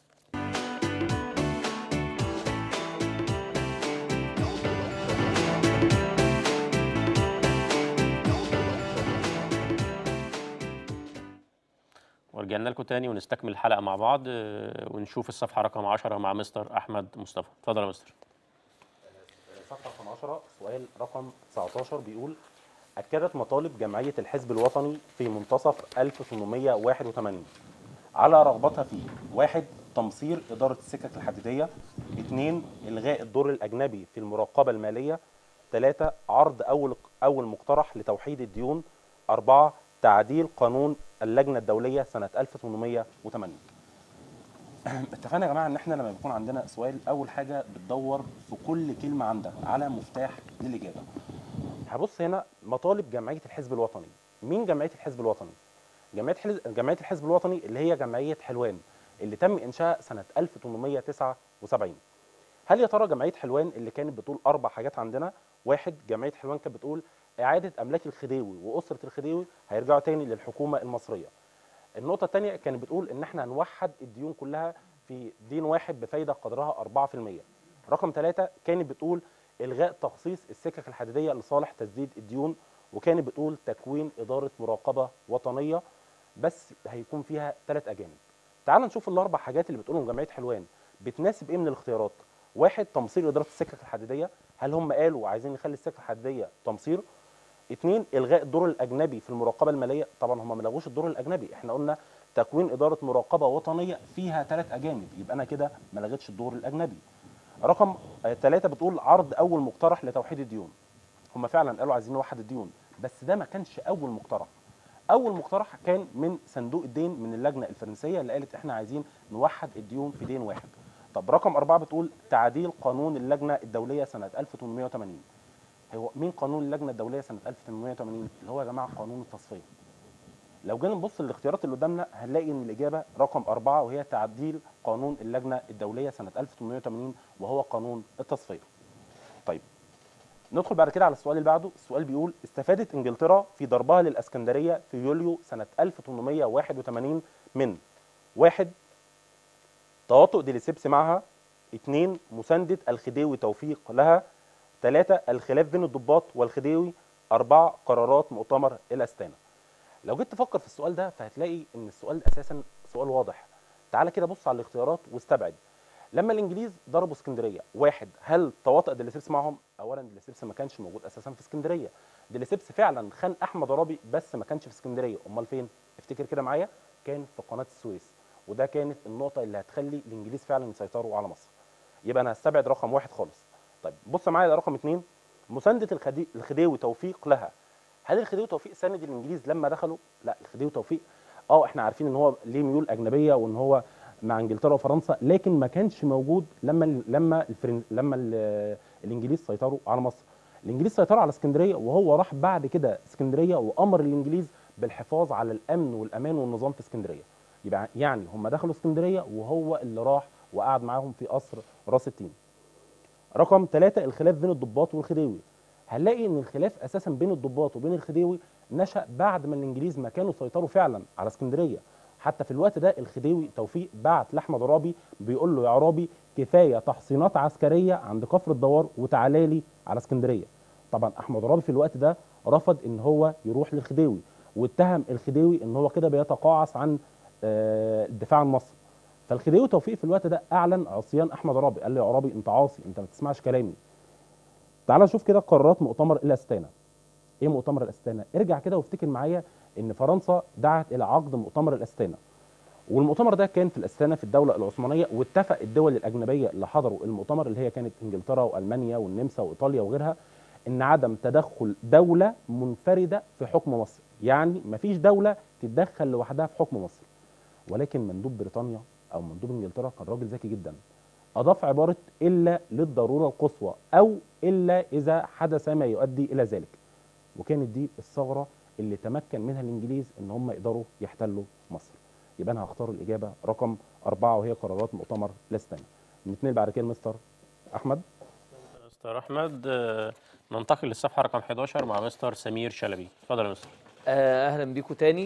ورجعنا لكم تاني ونستكمل الحلقه مع بعض آه، ونشوف الصفحه رقم عشرة مع مستر احمد مصطفى. اتفضل يا مستر. صفحة رقم عشرة سؤال رقم تسعتاشر بيقول: أكدت مطالب جمعية الحزب الوطني في منتصف ألف وثمانمائة وواحد وثمانين على رغبتها في: واحد تمصير إدارة السكك الحديدية، اثنين إلغاء الدور الأجنبي في المراقبة المالية، ثلاثة عرض أول أول مقترح لتوحيد الديون، أربعة تعديل قانون اللجنة الدولية سنة ألف وثمانمائة وثمانين. اتفقنا يا جماعه ان احنا لما بيكون عندنا سؤال اول حاجه بتدور في كل كلمه عندك على مفتاح للاجابه. هبص هنا مطالب جمعيه الحزب الوطني. مين جمعيه الحزب الوطني؟ جمعيه حلز... جمعيه الحزب الوطني اللي هي جمعيه حلوان اللي تم انشائها سنه ألف وثمانمائة وتسعة وسبعين. هل يا ترى جمعيه حلوان اللي كانت بتقول اربع حاجات عندنا؟ واحد، جمعيه حلوان كانت بتقول اعاده املاك الخديوي واسره الخديوي هيرجعوا تاني للحكومه المصريه. النقطة الثانية كانت بتقول إن إحنا هنوحد الديون كلها في دين واحد بفايدة قدرها أربعة في المية. رقم ثلاثة كانت بتقول إلغاء تخصيص السكك الحديدية لصالح تسديد الديون، وكانت بتقول تكوين إدارة مراقبة وطنية بس هيكون فيها ثلاث أجانب. تعال نشوف الأربع حاجات اللي بتقولهم جمعية حلوان بتناسب إيه من الاختيارات. واحد، تمصير إدارة السكك الحديدية. هل هم قالوا عايزين نخلي السكك الحديدية تمصير؟ اثنين، الغاء الدور الاجنبي في المراقبه الماليه. طبعا هم ما لغوش الدور الاجنبي، احنا قلنا تكوين اداره مراقبه وطنيه فيها ثلاث اجانب، يبقى انا كده ما لغيتش الدور الاجنبي. رقم ثلاثة بتقول عرض اول مقترح لتوحيد الديون. هم فعلا قالوا عايزين نوحد الديون، بس ده ما كانش اول مقترح. اول مقترح كان من صندوق الدين من اللجنه الفرنسيه اللي قالت احنا عايزين نوحد الديون في دين واحد. طب رقم أربعة بتقول تعديل قانون اللجنه الدوليه سنه ألف وثمانمائة وثمانين. هو مين قانون اللجنه الدوليه سنه ألف وثمانمائة وثمانين؟ اللي هو يا جماعه قانون التصفيه. لو جينا نبص للاختيارات اللي قدامنا هنلاقي ان الاجابه رقم أربعة، وهي تعديل قانون اللجنه الدوليه سنه ألف وثمانمائة وثمانين وهو قانون التصفيه. طيب ندخل بعد كده على السؤال اللي بعده. السؤال بيقول استفادت انجلترا في ضربها للاسكندريه في يوليو سنه ألف وثمانمائة وواحد وثمانين من واحد تواطؤ ديليسيبس معها، اثنين مسانده الخديوي توفيق لها، ثلاثة الخلاف بين الضباط والخديوي، أربعة قرارات مؤتمر الاستانه. لو جيت تفكر في السؤال ده فهتلاقي ان السؤال اساسا سؤال واضح. تعالى كده بص على الاختيارات واستبعد. لما الانجليز ضربوا اسكندريه، واحد هل تواطأ ديليسيبس معهم؟ اولا ديليسيبس ما كانش موجود اساسا في اسكندريه. ديليسيبس فعلا خان احمد عرابي بس ما كانش في اسكندريه، امال فين؟ افتكر كده معايا، كان في قناه السويس، وده كانت النقطه اللي هتخلي الانجليز فعلا يسيطروا على مصر. يبقى انا هستبعد رقم واحد خالص. طيب بص معايا ده رقم اثنين، مسانده الخدي... الخديوي توفيق لها. هل الخديوي توفيق ساند الانجليز لما دخلوا؟ لا، الخديوي توفيق اه احنا عارفين ان هو ليه ميول اجنبيه وان هو مع انجلترا وفرنسا، لكن ما كانش موجود لما لما الفرن لما الانجليز سيطروا على مصر. الانجليز سيطروا على اسكندريه وهو راح بعد كده اسكندريه وامر الانجليز بالحفاظ على الامن والامان والنظام في اسكندريه. يبقى يعني هم دخلوا اسكندريه وهو اللي راح وقعد معاهم في قصر راس التين. رقم ثلاثة الخلاف بين الضباط والخديوي. هنلاقي ان الخلاف اساسا بين الضباط وبين الخديوي نشأ بعد ما الانجليز ما كانوا سيطروا فعلا على اسكندريه. حتى في الوقت ده الخديوي توفيق بعت لاحمد عرابي بيقول له يا عرابي كفايه تحصينات عسكريه عند كفر الدوار وتعالى لي على اسكندريه. طبعا احمد عرابي في الوقت ده رفض ان هو يروح للخديوي، واتهم الخديوي ان هو كده بيتقاعس عن الدفاع عن مصر. فالخديوي توفيق في الوقت ده اعلن عصيان احمد عرابي، قال له يا عرابي انت عاصي، انت ما تسمعش كلامي. تعال نشوف كده قرارات مؤتمر الاستانه. ايه مؤتمر الاستانه؟ ارجع كده وافتكر معايا ان فرنسا دعت الى عقد مؤتمر الاستانه، والمؤتمر ده كان في الاستانه في الدوله العثمانيه، واتفق الدول الاجنبيه اللي حضروا المؤتمر اللي هي كانت انجلترا والمانيا والنمسا وايطاليا وغيرها ان عدم تدخل دوله منفرده في حكم مصر، يعني مفيش دوله تتدخل لوحدها في حكم مصر. ولكن مندوب بريطانيا او مندوب انجلترا كان راجل ذكي جدا، اضاف عباره الا للضروره القصوى او الا اذا حدث ما يؤدي الى ذلك، وكانت دي الثغره اللي تمكن منها الانجليز ان هم يقدروا يحتلوا مصر. يبقى انا هختار الاجابه رقم أربعة وهي قرارات مؤتمر الاستانه. نتنقل بعد كده مستر احمد. مستر احمد ننتقل للصفحه رقم حداشر مع مستر سمير شلبي. اتفضل يا مستر. آه اهلا بيكم تاني.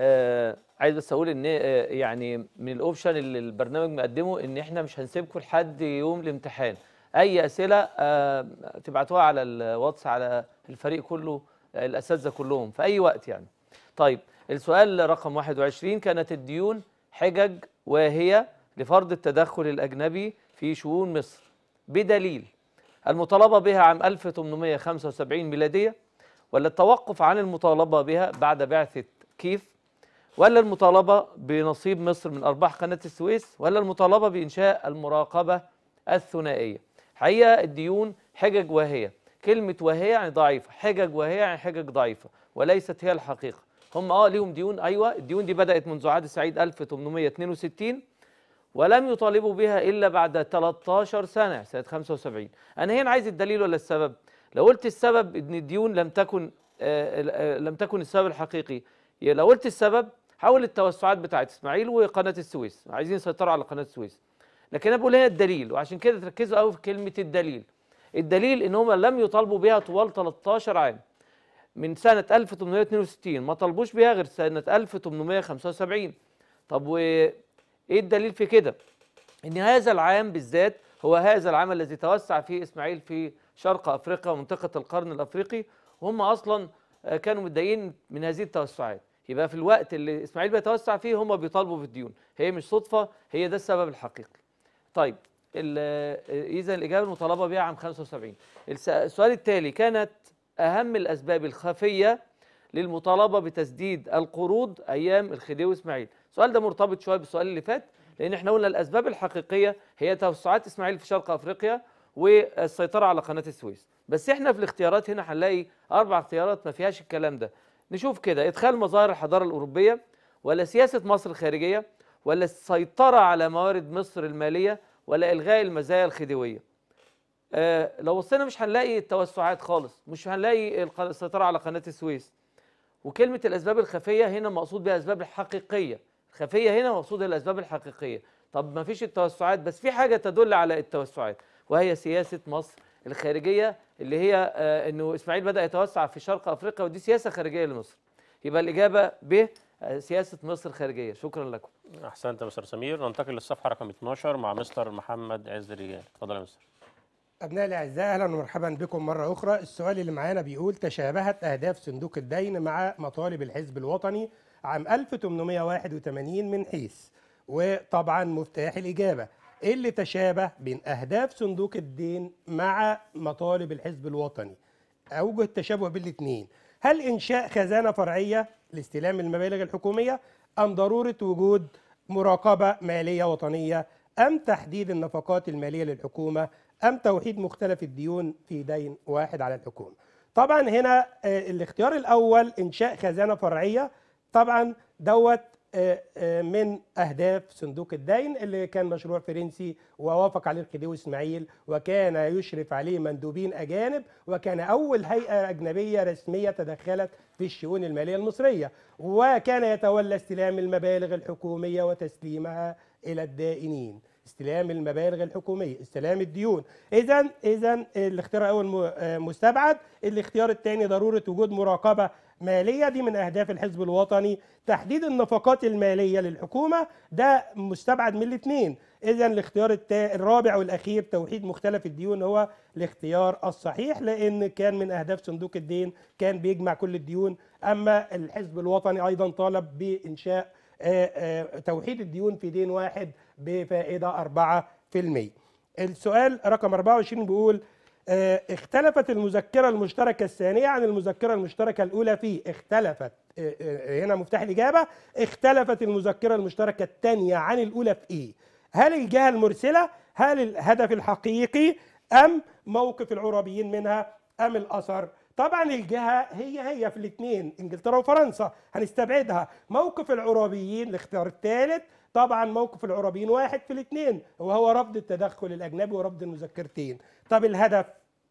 آه عايز بس اقول ان آه يعني من الاوبشن اللي البرنامج مقدمه ان احنا مش هنسيبكم لحد يوم الامتحان. اي اسئله آه تبعتوها على الواتس على الفريق كله، آه الاساتذه كلهم في اي وقت يعني. طيب السؤال رقم واحد وعشرين، كانت الديون حجج واهيه لفرض التدخل الاجنبي في شؤون مصر بدليل المطالبه بها عام ألف وثمانمائة وخمسة وسبعين ميلاديه، ولا التوقف عن المطالبه بها بعد بعثه كيف، ولا المطالبه بنصيب مصر من ارباح قناه السويس، ولا المطالبه بانشاء المراقبه الثنائيه. حقيقه الديون حجج واهيه، كلمه واهيه يعني ضعيفه، حجج واهيه يعني حجج ضعيفه وليست هي الحقيقه. هم اه ليهم ديون، ايوه الديون دي بدات منذ عهد سعيد ألف وثمانمائة واثنين وستين ولم يطالبوا بها الا بعد ثلاثة عشر سنه سنه خمسة وسبعين. انا هنا عايز الدليل ولا السبب؟ لو قلت السبب ان الديون لم تكن آه آه لم تكن السبب الحقيقي، لو قلت السبب حول التوسعات بتاعت اسماعيل وقناه السويس، عايزين يسيطروا على قناه السويس. لكن انا بقول هنا الدليل، وعشان كده تركزوا قوي في كلمه الدليل. الدليل ان هم لم يطالبوا بها طوال ثلاثة عشر عام. من سنه ألف وثمانمائة واثنين وستين ما طالبوش بها غير سنه ألف وثمانمائة وخمسة وسبعين. طب وايه الدليل في كده؟ ان هذا العام بالذات هو هذا العام الذي توسع فيه اسماعيل في شرق افريقيا ومنطقه القرن الافريقي، وهم اصلا كانوا متضايقين من هذه التوسعات. يبقى في الوقت اللي اسماعيل بيتوسع فيه هم بيطالبوا بالديون، هي مش صدفه، هي ده السبب الحقيقي. طيب اذا الاجابه المطالبه بها عام خمسة وسبعين. السؤال التالي، كانت اهم الاسباب الخفيه للمطالبه بتسديد القروض ايام الخديوي اسماعيل. السؤال ده مرتبط شويه بالسؤال اللي فات، لان احنا قلنا الاسباب الحقيقيه هي توسعات اسماعيل في شرق افريقيا والسيطره على قناه السويس. بس احنا في الاختيارات هنا هنلاقي اربع اختيارات ما فيهاش الكلام ده. نشوف كده ادخال مظاهر الحضاره الاوروبيه، ولا سياسه مصر الخارجيه، ولا السيطره على موارد مصر الماليه، ولا الغاء المزايا الخديويه. آه لو بصينا مش هنلاقي التوسعات خالص، مش هنلاقي الق- السيطره على قناه السويس. وكلمه الاسباب الخفيه هنا مقصود بها الاسباب الحقيقيه، الخفيه هنا مقصود الاسباب الحقيقيه. طب ما فيش التوسعات، بس في حاجه تدل على التوسعات، وهي سياسه مصر الخارجيه اللي هي آه انه اسماعيل بدا يتوسع في شرق افريقيا، ودي سياسه خارجيه لمصر. يبقى الاجابه ب آه، سياسه مصر الخارجيه. شكرا لكم. احسنت يا مستر سمير. ننتقل للصفحه رقم اتناشر مع مستر محمد عز الرجال. اتفضل يا مستر. أبنائي الأعزاء، أهلا ومرحبا بكم مرة أخرى. السؤال اللي معانا بيقول: تشابهت أهداف صندوق الدين مع مطالب الحزب الوطني عام ألف وثمانمائة وواحد وثمانين من حيث، وطبعا مفتاح الإجابة إيه اللي تشابه بين أهداف صندوق الدين مع مطالب الحزب الوطني؟ أوجه التشابه بين الاثنين: هل إنشاء خزانة فرعية لاستلام المبالغ الحكومية، أم ضرورة وجود مراقبة مالية وطنية، أم تحديد النفقات المالية للحكومة، أم توحيد مختلف الديون في دين واحد على الحكومة؟ طبعا هنا آه، الاختيار الأول إنشاء خزانة فرعية، طبعا دوت آه، آه، من أهداف صندوق الدين اللي كان مشروع فرنسي ووافق عليه الخديوي إسماعيل، وكان يشرف عليه مندوبين أجانب، وكان أول هيئة أجنبية رسمية تدخلت في الشؤون المالية المصرية، وكان يتولى استلام المبالغ الحكومية وتسليمها إلى الدائنين. استلام المبالغ الحكوميه، استلام الديون. اذا اذا الاختيار الاول م- آه مستبعد. الاختيار الثاني ضروره وجود مراقبه ماليه، دي من اهداف الحزب الوطني. تحديد النفقات الماليه للحكومه ده مستبعد من الاثنين. اذا الاختيار التا... الرابع والاخير توحيد مختلف الديون هو الاختيار الصحيح، لان كان من اهداف صندوق الدين كان بيجمع كل الديون. اما الحزب الوطني ايضا طالب بانشاء آه، آه، توحيد الديون في دين واحد بفائدة أربعة بالمئة. السؤال رقم أربعة وعشرين بيقول: آه، اختلفت المذكرة المشتركة الثانية عن المذكرة المشتركة الأولى في. اختلفت آه، آه، هنا مفتاح الإجابة: اختلفت المذكرة المشتركة الثانية عن الأولى في إيه؟ هل الجهة المرسلة؟ هل الهدف الحقيقي؟ أم موقف العرابيين منها؟ أم الأثر؟ طبعا الجهة هي هي في الاثنين، انجلترا وفرنسا، هنستبعدها. موقف العرابيين الاختيار الثالث، طبعا موقف العرابيين واحد في الاثنين، وهو رفض التدخل الاجنبي ورفض المذكرتين. طب الهدف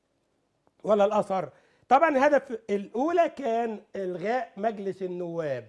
ولا الاثر؟ طبعا الهدف الاولى كان الغاء مجلس النواب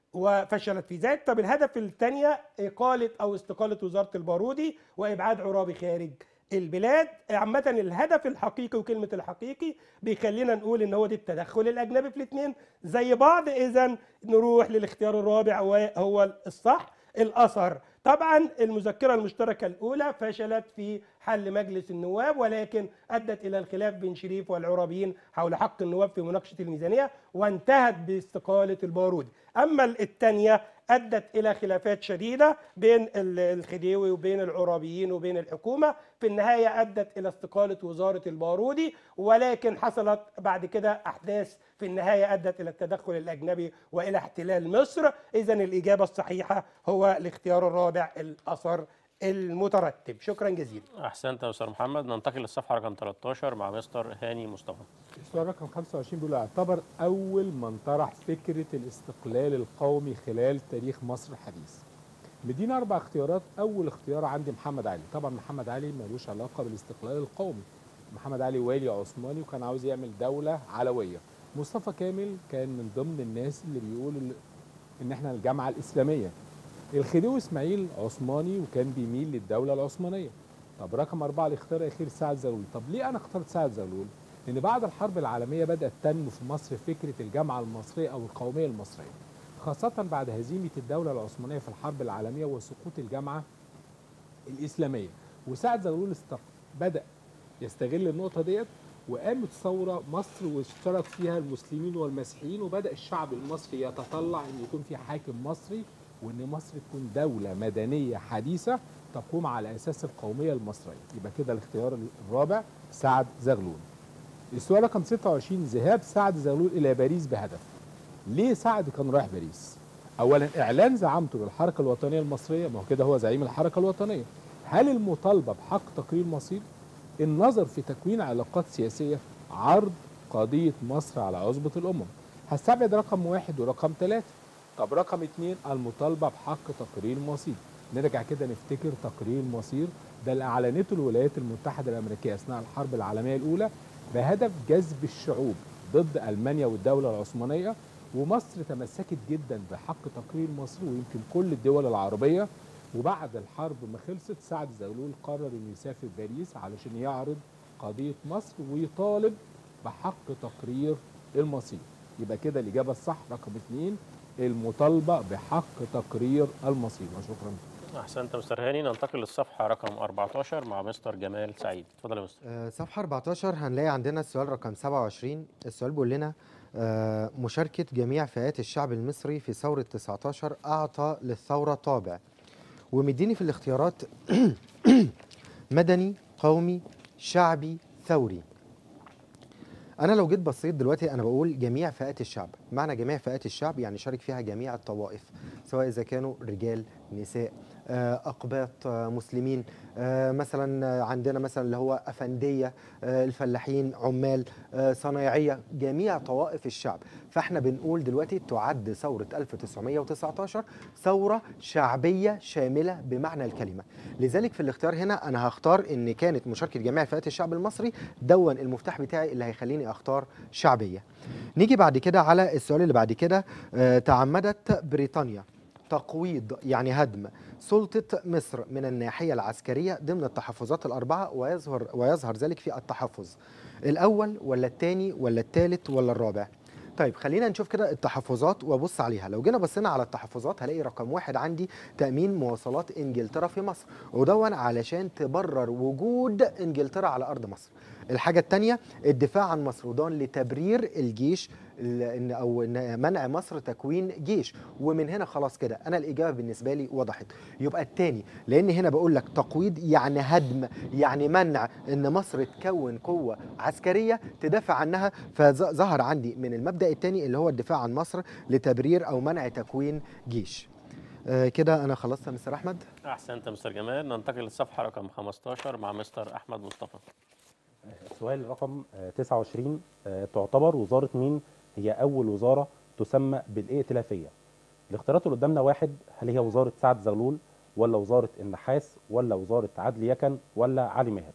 وفشلت في ذلك. طب الهدف الثانيه اقاله او استقاله وزاره البارودي وابعاد عرابي خارج البلاد. عامة الهدف الحقيقي، وكلمة الحقيقي بيخلينا نقول ان هو دي التدخل الاجنبي في الاثنين زي بعض. اذا نروح للاختيار الرابع وهو الصح، الاثر. طبعا المذكرة المشتركة الاولى فشلت في حل مجلس النواب، ولكن ادت الى الخلاف بين شريف والعرابيين حول حق النواب في مناقشة الميزانية، وانتهت باستقالة البارودي. اما الثانية ادت الى خلافات شديده بين الخديوي وبين العرابيين وبين الحكومه. في النهايه ادت الى استقاله وزاره البارودي، ولكن حصلت بعد كده احداث في النهايه ادت الى التدخل الاجنبي والى احتلال مصر. اذا الاجابه الصحيحه هو الاختيار الرابع، الاثر المترتب. شكرا جزيلا. احسنت يا مستر محمد. ننتقل للصفحه رقم تلتاشر مع مستر هاني مصطفى. السؤال رقم خمسة وعشرين بيقول: يعتبر أول من طرح فكرة الاستقلال القومي خلال تاريخ مصر الحديث. مدينا أربع اختيارات. أول اختيار عندي محمد علي. طبعا محمد علي ملوش علاقة بالاستقلال القومي. محمد علي والي عثماني وكان عاوز يعمل دولة علوية. مصطفى كامل كان من ضمن الناس اللي بيقولوا إن إحنا الجامعة الإسلامية. الخديوي إسماعيل عثماني وكان بيميل للدولة العثمانية. طب رقم أربعة الاختيار الأخير سعد زغلول. طب ليه أنا اخترت سعد زغلول؟ لأن بعد الحرب العالمية بدأت تنمو في مصر فكرة الجامعة المصرية أو القومية المصرية، خاصة بعد هزيمة الدولة العثمانية في الحرب العالمية وسقوط الجامعة الإسلامية. وسعد زغلول استق... بدأ يستغل النقطة ديت، وقامت ثورة مصر واشترك فيها المسلمين والمسيحيين، وبدأ الشعب المصري يتطلع أن يكون في حاكم مصري، وأن مصر تكون دولة مدنية حديثة تقوم على أساس القومية المصرية. يبقى كده الاختيار الرابع سعد زغلول. السؤال رقم ستة وعشرين: ذهاب سعد زغلول إلى باريس بهدف. ليه سعد كان رايح باريس؟ أولا إعلان زعامته للحركة الوطنية المصرية، ما هو كده هو زعيم الحركة الوطنية. هل المطالبة بحق تقرير مصير؟ النظر في تكوين علاقات سياسية، عرض قضية مصر على عصبة الأمم. هستبعد رقم واحد ورقم ثلاثة. طب رقم اتنين المطالبة بحق تقرير مصير. نرجع كده نفتكر تقرير مصير ده اللي أعلنته الولايات المتحدة الأمريكية أثناء الحرب العالمية الأولى بهدف جذب الشعوب ضد ألمانيا والدولة العثمانية، ومصر تمسكت جدا بحق تقرير مصر ويمكن كل الدول العربية. وبعد الحرب ما خلصت سعد زغلول قرر انه يسافر باريس علشان يعرض قضية مصر ويطالب بحق تقرير المصير. يبقى كده الإجابة الصح رقم اثنين، المطالبة بحق تقرير المصير. وشكرا. احسنت يا مستر هاني. ننتقل للصفحه رقم أربعتاشر مع مستر جمال سعيد. اتفضل يا مستر. آه، صفحة أربعتاشر هنلاقي عندنا السؤال رقم سبعة وعشرين. السؤال بيقول لنا آه، مشاركة جميع فئات الشعب المصري في ثورة تسعتاشر أعطى للثورة طابع، ومديني في الاختيارات مدني، قومي، شعبي، ثوري. أنا لو جيت بصيت دلوقتي أنا بقول جميع فئات الشعب. معنى جميع فئات الشعب يعني شارك فيها جميع الطوائف، سواء إذا كانوا رجال، نساء، آه، أقباط، آه، مسلمين، آه، مثلا آه، عندنا مثلا اللي هو أفندية، آه، الفلاحين، عمال، آه، صنايعية، جميع طوائف الشعب. فاحنا بنقول دلوقتي تعد ثورة ألف وتسعمائة وتسعة عشر ثورة شعبية شاملة بمعنى الكلمة. لذلك في الاختيار هنا أنا هختار إن كانت مشاركة جميع فئات الشعب المصري دون المفتاح بتاعي اللي هيخليني أختار شعبية. نيجي بعد كده على السؤال اللي بعد كده. آه، تعمدت بريطانيا تقويض يعني هدم سلطة مصر من الناحية العسكرية ضمن التحفظات الأربعة، ويظهر ويظهر ذلك في التحفظ الأول ولا الثاني ولا الثالث ولا الرابع؟ طيب خلينا نشوف كده التحفظات وابص عليها. لو جينا بصينا على التحفظات هلاقي رقم واحد عندي تأمين مواصلات انجلترا في مصر، ودون علشان تبرر وجود انجلترا على أرض مصر. الحاجة الثانية الدفاع عن مصر، ودون لتبرير الجيش إن أو إن منع مصر تكوين جيش. ومن هنا خلاص كده أنا الإجابة بالنسبة لي وضحت. يبقى الثاني، لأن هنا بقول لك تقويض يعني هدم يعني منع إن مصر تكون قوة عسكرية تدافع عنها، فظهر عندي من المبدأ الثاني اللي هو الدفاع عن مصر لتبرير أو منع تكوين جيش. آه كده أنا خلصت يا مستر أحمد. احسنت يا مستر جمال. ننتقل للصفحه رقم خمستاشر مع مستر احمد مصطفى. سؤال رقم آه، تسعة وعشرين. آه، تعتبر وزارة مين هي أول وزارة تسمى بالائتلافية؟ الاختيارات اللي قدامنا واحد، هل هي وزارة سعد زغلول ولا وزارة النحاس ولا وزارة عدل يكن ولا علي ماهر؟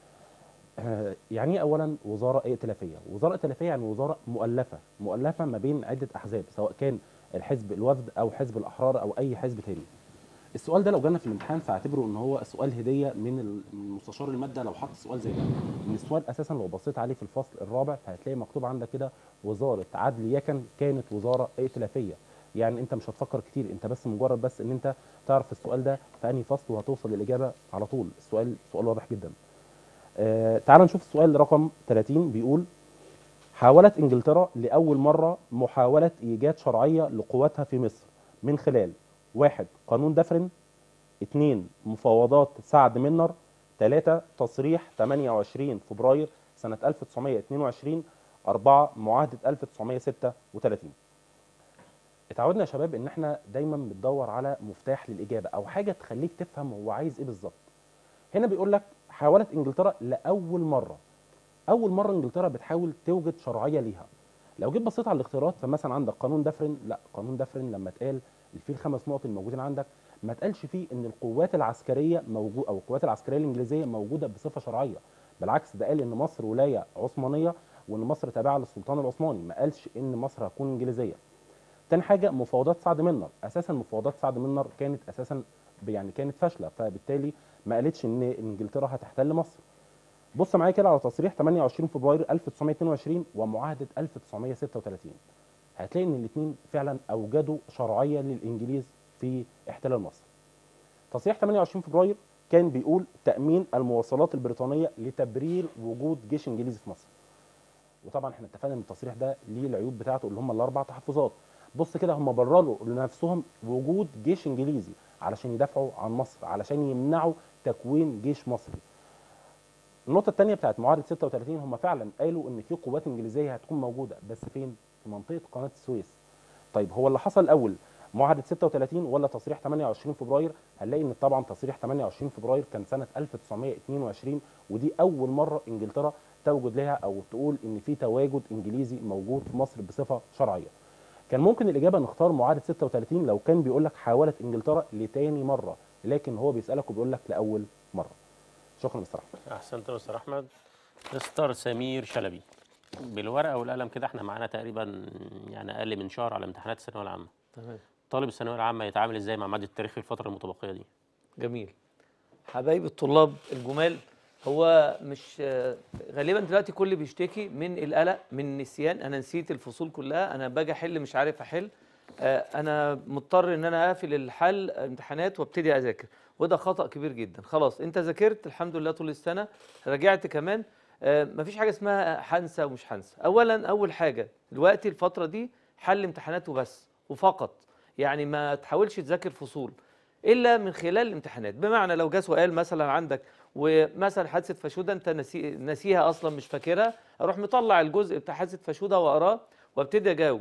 آه، يعني ايه أولا وزارة ائتلافية؟ وزارة ائتلافية يعني وزارة مؤلفة مؤلفة ما بين عدة أحزاب، سواء كان الحزب الوفد أو حزب الأحرار أو أي حزب تاني. السؤال ده لو جالنا في الامتحان فاعتبره ان هو سؤال هديه من المستشار الماده لو حط سؤال زي ده. ان السؤال اساسا لو بصيت عليه في الفصل الرابع فهتلاقي مكتوب عندك كده وزاره عدل يكن كانت وزاره ائتلافيه. يعني انت مش هتفكر كتير، انت بس مجرد بس ان انت تعرف السؤال ده في انهي فصل وهتوصل للاجابه على طول. السؤال سؤال واضح جدا. آه تعال نشوف السؤال رقم ثلاثين. بيقول حاولت انجلترا لاول مره محاوله ايجاد شرعيه لقواتها في مصر من خلال واحد قانون دافرن، اثنين مفاوضات سعد منر، ثلاثة تصريح ثمانية وعشرين فبراير سنة ألف وتسعمائة واثنين وعشرين، أربعة معاهدة ألف وتسعمائة وستة وثلاثين. اتعودنا يا شباب ان احنا دايما بندور على مفتاح للاجابه او حاجه تخليك تفهم هو عايز ايه بالظبط. هنا بيقول لك حاولت انجلترا لاول مره. اول مره انجلترا بتحاول توجد شرعيه ليها. لو جيت بصيت على الاختيارات فمثلا عندك قانون دافرن، لا قانون دافرن لما اتقال في الخمس نقط الموجودين عندك ما اتقالش فيه ان القوات العسكريه موجود او القوات العسكريه الانجليزيه موجوده بصفه شرعيه. بالعكس ده قال ان مصر ولايه عثمانيه وان مصر تابعه للسلطان العثماني، ما قالش ان مصر هتكون انجليزيه. تاني حاجه مفاوضات سعد منر، اساسا مفاوضات سعد منر كانت اساسا يعني كانت فاشله، فبالتالي ما قالتش ان انجلترا هتحتل مصر. بص معايا كده على تصريح ثمانية وعشرين فبراير ألف وتسعمائة واثنين وعشرين ومعاهده ألف وتسعمائة وستة وثلاثين. هتلاقي ان الاثنين فعلا اوجدوا شرعيه للانجليز في احتلال مصر. تصريح ثمانية وعشرين فبراير كان بيقول تامين المواصلات البريطانيه لتبرير وجود جيش انجليزي في مصر. وطبعا احنا اتفقنا ان التصريح ده ليه العيوب بتاعته اللي هم الاربع تحفظات. بص كده هم برروا لنفسهم وجود جيش انجليزي علشان يدافعوا عن مصر، علشان يمنعوا تكوين جيش مصري. النقطه الثانيه بتاعت معاهده ستة وثلاثين هم فعلا قالوا ان في قوات انجليزيه هتكون موجوده، بس فين؟ في منطقه قناه السويس. طيب هو اللي حصل الاول معاهده ستة وثلاثين ولا تصريح ثمانية وعشرين فبراير؟ هنلاقي ان طبعا تصريح ثمانية وعشرين فبراير كان سنه ألف وتسعمائة واثنين وعشرين، ودي اول مره انجلترا توجد لها او تقول ان في تواجد انجليزي موجود في مصر بصفه شرعيه. كان ممكن الاجابه نختار معاهده ستة وثلاثين لو كان بيقول لك حاولت انجلترا لتاني مره، لكن هو بيسالك وبيقول لك لاول مره. شكرا مستر احمد. احسنت يا مستر احمد. مستر سمير شلبي، بالورقه والقلم كده احنا معانا تقريبا يعني اقل من شهر على امتحانات الثانويه العامه. تمام. طالب الثانويه العامه يتعامل ازاي مع ماده التاريخ في الفتره المتبقيه دي؟ جميل. حبايب الطلاب الجمال، هو مش غالبا دلوقتي كل بيشتكي من القلق، من النسيان. انا نسيت الفصول كلها، انا باجي احل مش عارف احل، انا مضطر ان انا اقفل الحل امتحانات وابتدي اذاكر، وده خطأ كبير جدا. خلاص انت ذاكرت الحمد لله طول السنه، راجعت كمان، مفيش حاجه اسمها هنسى ومش هنسى. اولا اول حاجه دلوقتي الفتره دي حل امتحانات وبس وفقط، يعني ما تحاولش تذاكر فصول الا من خلال الامتحانات. بمعنى لو جه سؤال مثلا عندك ومثلا حادثه فاشوده انت نسي نسيها اصلا مش فاكرها، اروح مطلع الجزء بتاع حادثه فاشوده واقراه وابتدي اجاوب.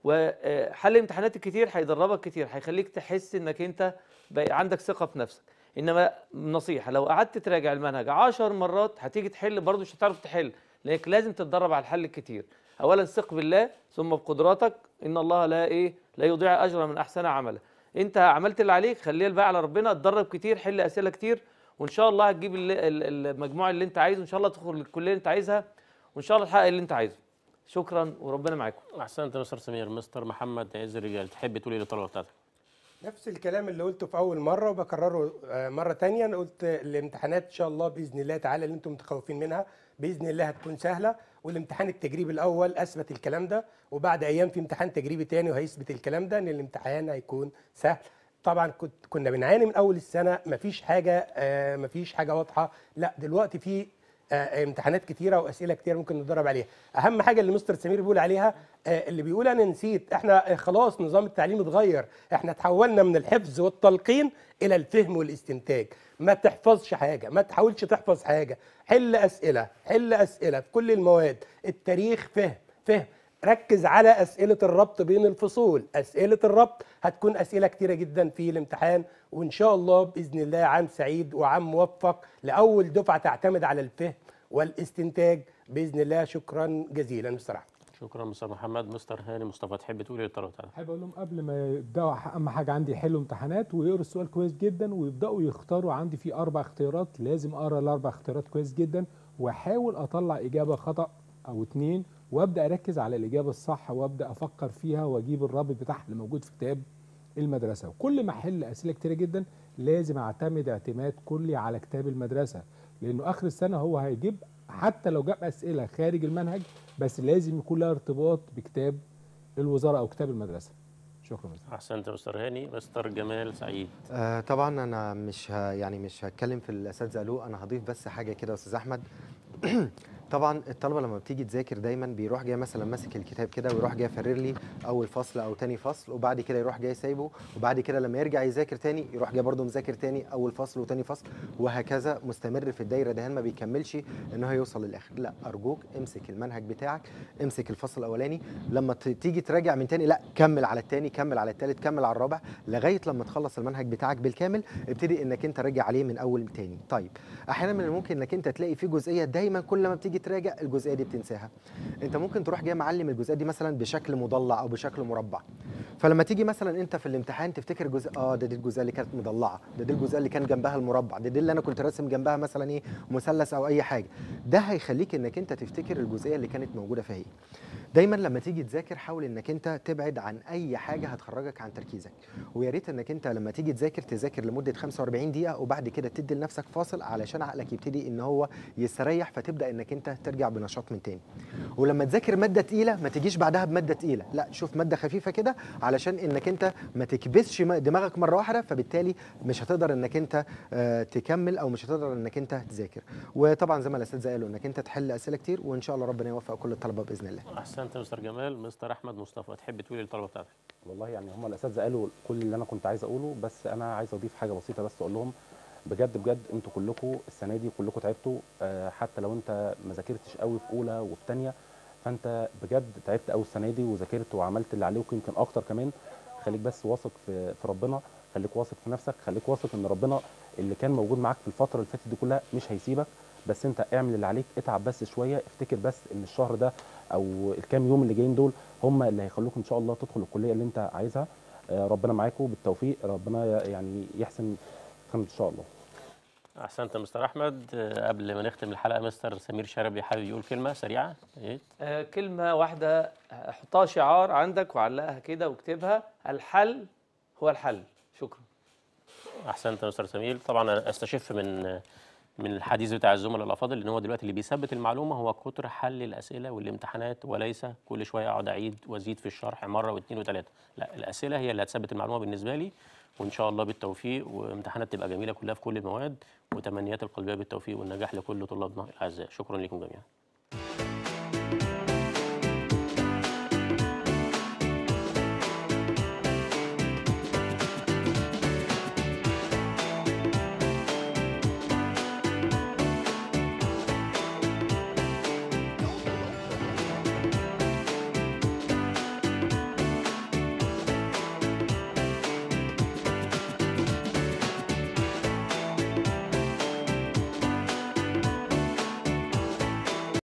وحل الامتحانات الكتير هيدربك كتير، هيخليك تحس انك انت بقى عندك ثقه في نفسك. انما نصيحه، لو قعدت تراجع المنهج عشر مرات هتيجي تحل برضه مش هتعرف تحل، لانك لازم تتدرب على الحل الكتير. اولا ثق بالله ثم بقدراتك، ان الله لا ايه لا يضيع اجر من احسن عملا. انت عملت اللي عليك، خليه الباقي على ربنا، اتدرب كتير، حل اسئله كتير، وان شاء الله هتجيب المجموع اللي انت عايزه، وان شاء الله تدخل الكليه اللي انت عايزها، وان شاء الله تحقق اللي انت عايزه. شكرا وربنا معاكم. احسنت يا مستر سمير. مستر محمد عز الرجال، تحب تقول ايه للطلبه بتاعتك؟ نفس الكلام اللي قلته في اول مره وبكرره مره ثانيه. انا قلت الامتحانات ان شاء الله باذن الله تعالى اللي انتم متخوفين منها باذن الله هتكون سهله، والامتحان التجريبي الاول اثبت الكلام ده، وبعد ايام في امتحان تجريبي ثاني وهيثبت الكلام ده ان الامتحان هيكون سهل. طبعا كنت كنا بنعاني من اول السنه، مفيش حاجه آه مفيش حاجه واضحه، لا دلوقتي في آه امتحانات كتيره واسئله كتيره ممكن نتدرب عليها. اهم حاجه اللي مستر سمير بيقول عليها، آه اللي بيقول انا نسيت، احنا خلاص نظام التعليم اتغير، احنا تحولنا من الحفظ والتلقين الى الفهم والاستنتاج. ما تحفظش حاجه، ما تحاولش تحفظ حاجه، حل اسئله، حل اسئله في كل المواد. التاريخ فهم فهم ركز على أسئلة الربط بين الفصول. أسئلة الربط هتكون أسئلة كتيرة جدا في الامتحان، وإن شاء الله بإذن الله عام سعيد وعام موفق لأول دفعة تعتمد على الفهم والاستنتاج بإذن الله. شكرا جزيلا مستر أحمد. شكرا مستر محمد. مستر هاني مصطفى، تحب تقول ايه للطلبه بتاعتك؟ احب اقول لهم قبل ما يبداوا اهم حاجه عندي يحلوا امتحانات ويقروا السؤال كويس جدا ويبداوا يختاروا. عندي في اربع اختيارات، لازم اقرا الاربع اختيارات كويس جدا واحاول اطلع اجابه خطا او اتنين، وابدا اركز على الاجابه الصح وابدا افكر فيها واجيب الرابط بتاعها اللي موجود في كتاب المدرسه. وكل ما احل اسئله كتيره جدا لازم اعتمد اعتماد كلي على كتاب المدرسه، لانه اخر السنه هو هيجيب حتى لو جاب اسئله خارج المنهج بس لازم يكون لها ارتباط بكتاب الوزاره او كتاب المدرسه. شكرا مستر. احسنت يا مستر هاني. مستر جمال سعيد. آه طبعا انا مش ه يعني مش هتكلم في الاساتذه قالوه، انا هضيف بس حاجه كده يا استاذ احمد. طبعا الطلبه لما بتيجي تذاكر دايما بيروح جاي مثلا ماسك الكتاب كده ويروح جاي فرر لي اول فصل او تاني فصل، وبعد كده يروح جاي سايبه، وبعد كده لما يرجع يذاكر تاني يروح جاي برده مذاكر تاني اول فصل وتاني فصل، وهكذا مستمر في الدايره ده ما بيكملش ان هو يوصل للاخر. لا ارجوك امسك المنهج بتاعك، امسك الفصل الاولاني، لما تيجي تراجع من تاني لا كمل على التاني، كمل على التالت، كمل على الرابع، لغايه لما تخلص المنهج بتاعك بالكامل ابتدي انك انت راجع عليه من اول تاني. طيب احيانا من الممكن انك انت تلاقي في جزئيه دايما كل ما بتيجي تراجع الجزئيه دي بتنساها. انت ممكن تروح جاي معلم الجزئيه دي مثلا بشكل مضلع او بشكل مربع، فلما تيجي مثلا انت في الامتحان تفتكر جزء اه ده دي الجزئيه اللي كانت مضلعه، ده دي الجزئيه اللي كان جنبها المربع، ده دي اللي انا كنت راسم جنبها مثلا ايه مثلث او اي حاجه. ده هيخليك انك انت تفتكر الجزئيه اللي كانت موجوده فيها ايه. دايما لما تيجي تذاكر حاول انك انت تبعد عن اي حاجه هتخرجك عن تركيزك، ويا ريت انك انت لما تيجي تذاكر تذاكر لمده خمسة وأربعين دقيقه وبعد كده تدي لنفسك فاصل علشان عقلك يبتدي ان هو يستريح، فتبدا انك انت ترجع بنشاط من تاني. ولما تذاكر ماده تقيله ما تجيش بعدها بماده تقيله، لا شوف ماده خفيفه كده علشان انك انت ما تكبسش دماغك مره واحده، فبالتالي مش هتقدر انك انت آه تكمل او مش هتقدر انك انت تذاكر. وطبعا زي ما الاساتذه قالوا انك انت تحل اسئله كتير وان شاء الله ربنا يوفق كل الطلبه باذن الله. احسنت يا مستر جمال. مستر احمد مصطفى، تحب تقول للطلبه بتاعتك؟ والله يعني هم الاساتذه قالوا كل اللي انا كنت عايز اقوله، بس انا عايز اضيف حاجه بسيطه بس اقول لهم بجد بجد انتوا كلكم السنه دي كلكم تعبتوا، آه حتى لو انت ما ذاكرتش قوي في اولى وفي ثانيه فانت بجد تعبت قوي السنه دي وذاكرت وعملت اللي عليك ويمكن اكتر كمان. خليك بس واثق في في ربنا، خليك واثق في نفسك، خليك واثق ان ربنا اللي كان موجود معاك في الفتره اللي فاتت دي كلها مش هيسيبك. بس انت اعمل اللي عليك، اتعب بس شويه، افتكر بس ان الشهر ده او الكام يوم اللي جايين دول هم اللي هيخلوك ان شاء الله تدخل الكليه اللي انت عايزها. آه، ربنا معاكم بالتوفيق، ربنا يعني يحسن ان شاء الله. احسنت يا مستر احمد. آه، قبل ما نختم الحلقه مستر سمير شربي حابب يقول كلمه سريعه. ايه آه، كلمة واحدة حطها شعار عندك وعلقها كده واكتبها: الحل هو الحل. شكرا. احسنت يا مستر سمير. طبعا انا استشف من من الحديث بتاع الزملاء الافاضل ان هو دلوقتي اللي بيثبت المعلومه هو كتر حل الاسئله والامتحانات، وليس كل شويه اقعد اعيد وازيد في الشرح مره واثنين وثلاثه. لا، الاسئله هي اللي هتثبت المعلومه بالنسبه لي، وان شاء الله بالتوفيق، وامتحانات تبقى جميله كلها في كل المواد، وتمنيات القلبيه بالتوفيق والنجاح لكل طلابنا الاعزاء. شكرا لكم جميعا.